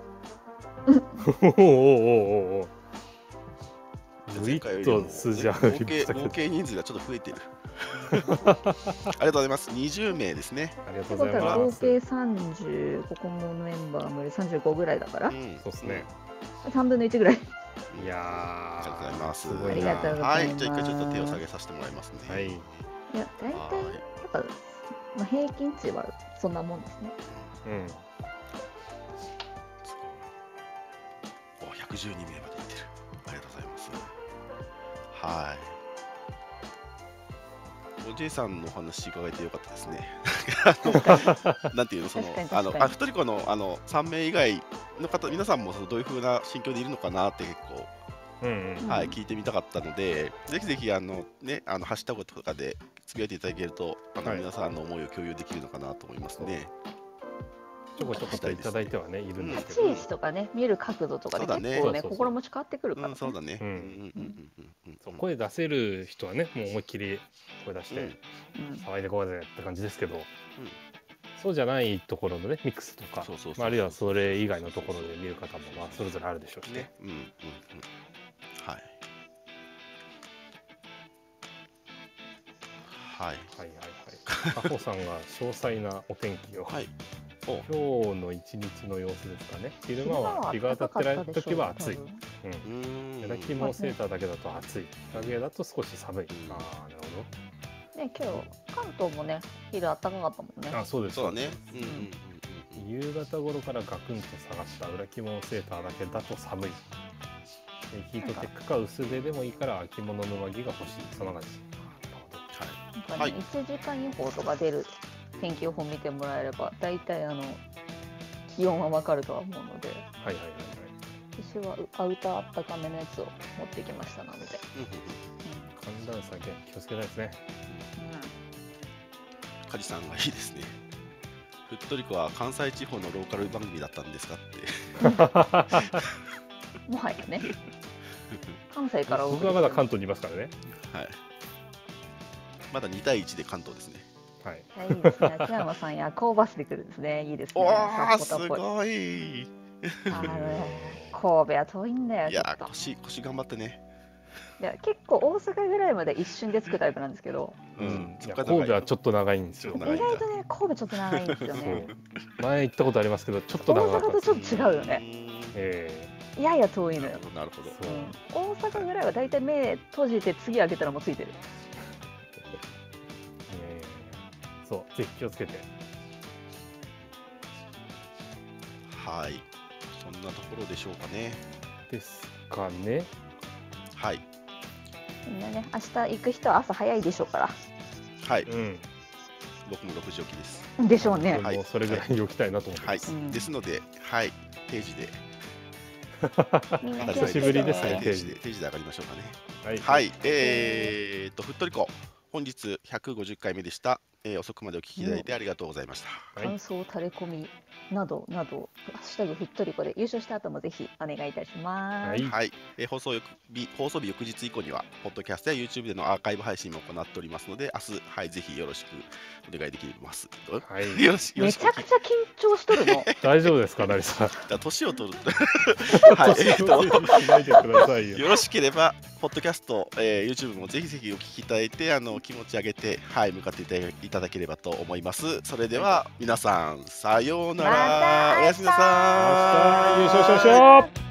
おーおーぐいっと数字上が合りましたけど。 計合計人数がちょっと増えてる。ありがとうございます。にじゅうめいですね。 ありがってとうございことは合ます。 計さんじゅう、ここもメンバーもでさんじゅうごぐらいだからう、ん、 そうっすね。 さんぶんのいちぐらい。 いやー。 ありがとうございます。 すごいなありがとうございますはい、じゃあ一回ちょっと手を下げさせてもらいますね。 はい。 いや、大体、やはっぱ、まあ、平均値はそんなもんですね。 うん。 お、ひゃくじゅうにめいまでいってる。ありがとうございます。はい。おじいさんのお話伺えてよかったですね。なんていうの、その確かに、 あの、 確かにあ、ふとりこの、あの、さんめい以外の方、皆さんもそのどういう風な心境でいるのかなって結構、 うんうん。 はい、聞いてみたかったので、ぜひぜひ、あの、ね、あの、ハッシュタグとかでつぶやいていただけると、あの、 はい皆さんの思いを共有できるのかなと思いますね。 ちょこちょこといただいてはね、いるんですけ立ちど。 位置とかね、見る角度とかでそうだね結構ね、 そうそうそう心持ち変わってくるからね。 うん、そうだね。 ううんんうんうんうんうんそう声出せる人はね、もう思いっきり声出してうんうん騒いでこうぜって感じですけど、そうじゃないところのね、ミックスとかそうそうそう、 まああるいはそれ以外のところで見る方もまあそれぞれあるでしょうしね。 ね。うんうんうん。はい。はい。 はいはいはい。カホさんが詳細なお天気を。 はい。お、 今日の一日の様子ですかね。昼間は日が当たってない時は暑い。うん。 うーん。 焼き芋セーターだけだと暑い。日陰だと少し寒い。ああ、なるね、今日、関東もね、昼暖かかったもんねほ。ど。あ、そうです。 そうだね。うんうんうんうん。 夕方頃からガクンと下がった裏着物セーターだけだと寒い。でヒートテックか薄手でもいいから秋物の上着が欲しい。そんな感じ。 なんかね、 はいいちじかん予報とか出る天気予報見てもらえれば、大体あの気温はわかるとは思うので、 はいはいはいはい。 私はアウターあったかめのやつを持ってきましたので、 うんうん寒暖差気をつけたいですね。 うん。カジさんがいいですね。ふっとりこは関西地方のローカル番組だったんですかって。 もはやね、関西からお送り僕はまだ関東にいますからね。 はい。まだにたいいちで関東ですね。 はい。 はい、いいですね。秋山さん夜行バスで来るんですね。いいですね。 おー、すサポーターっぽいごい。 あのね、神戸は遠いんだよ。 いやー、 ちょっと腰、腰頑張ってね。 いや結構大阪ぐらいまで一瞬で着くタイプなんですけど、 ううんん。いやそっから神戸はちょっと長いんですよ。 意長いんだ外とね、神戸ちょっと長いんですよそうね。。 前行ったことありますけど、ちょっと大長かったです。 阪とちょっと違うよね。 えやや遠いのよなる。ほど、なるほど。 そううん、大阪ぐらいはだいたい目閉じて次開けたらもうついてる。 えーそう、ぜひ気をつけて。 はい。そんなところでしょうかね。 ですかね。 はい。 みんなね、明日行く人は朝早いでしょうかはい。 うん。 僕もろくじ起きです。 ら。でしょうね。 はいもうそれぐらいに置きたいなと思ってはい。 ます。 うんですので、はい。定時で。 みんな久しぶりですねはい定時で、定時で上がりましょうかね。 はい。 はい。えーっと、ふっとりこ。本日ひゃくごじゅっかいめでした。 えー遅くまでお聞きいただいてありがとうございました。 はい感想、タレコミなどなど、ハッシュタグふっとりこで優勝した後もぜひお願いいたします。 はいはい、えー放送翌日放送日翌日以降には、ポッドキャストや YouTube でのアーカイブ配信も行っておりますので、明日、はい、ぜひよろしくお願いできます。 はいよろしよろしくめちゃくちゃ緊張しとるの。 大丈夫ですか、成さん。 だ年を取る。はい、えーと年寄りしないでくださいよ。 よろしければ、ポッドキャスト、えー YouTube もぜひぜひお聞きいただいて、あの気持ち上げて、はい、向かっていただいただければと思います。それでは、皆さん、さようなら。 またおやすみなさ明日ーい。 明日優勝しましょう。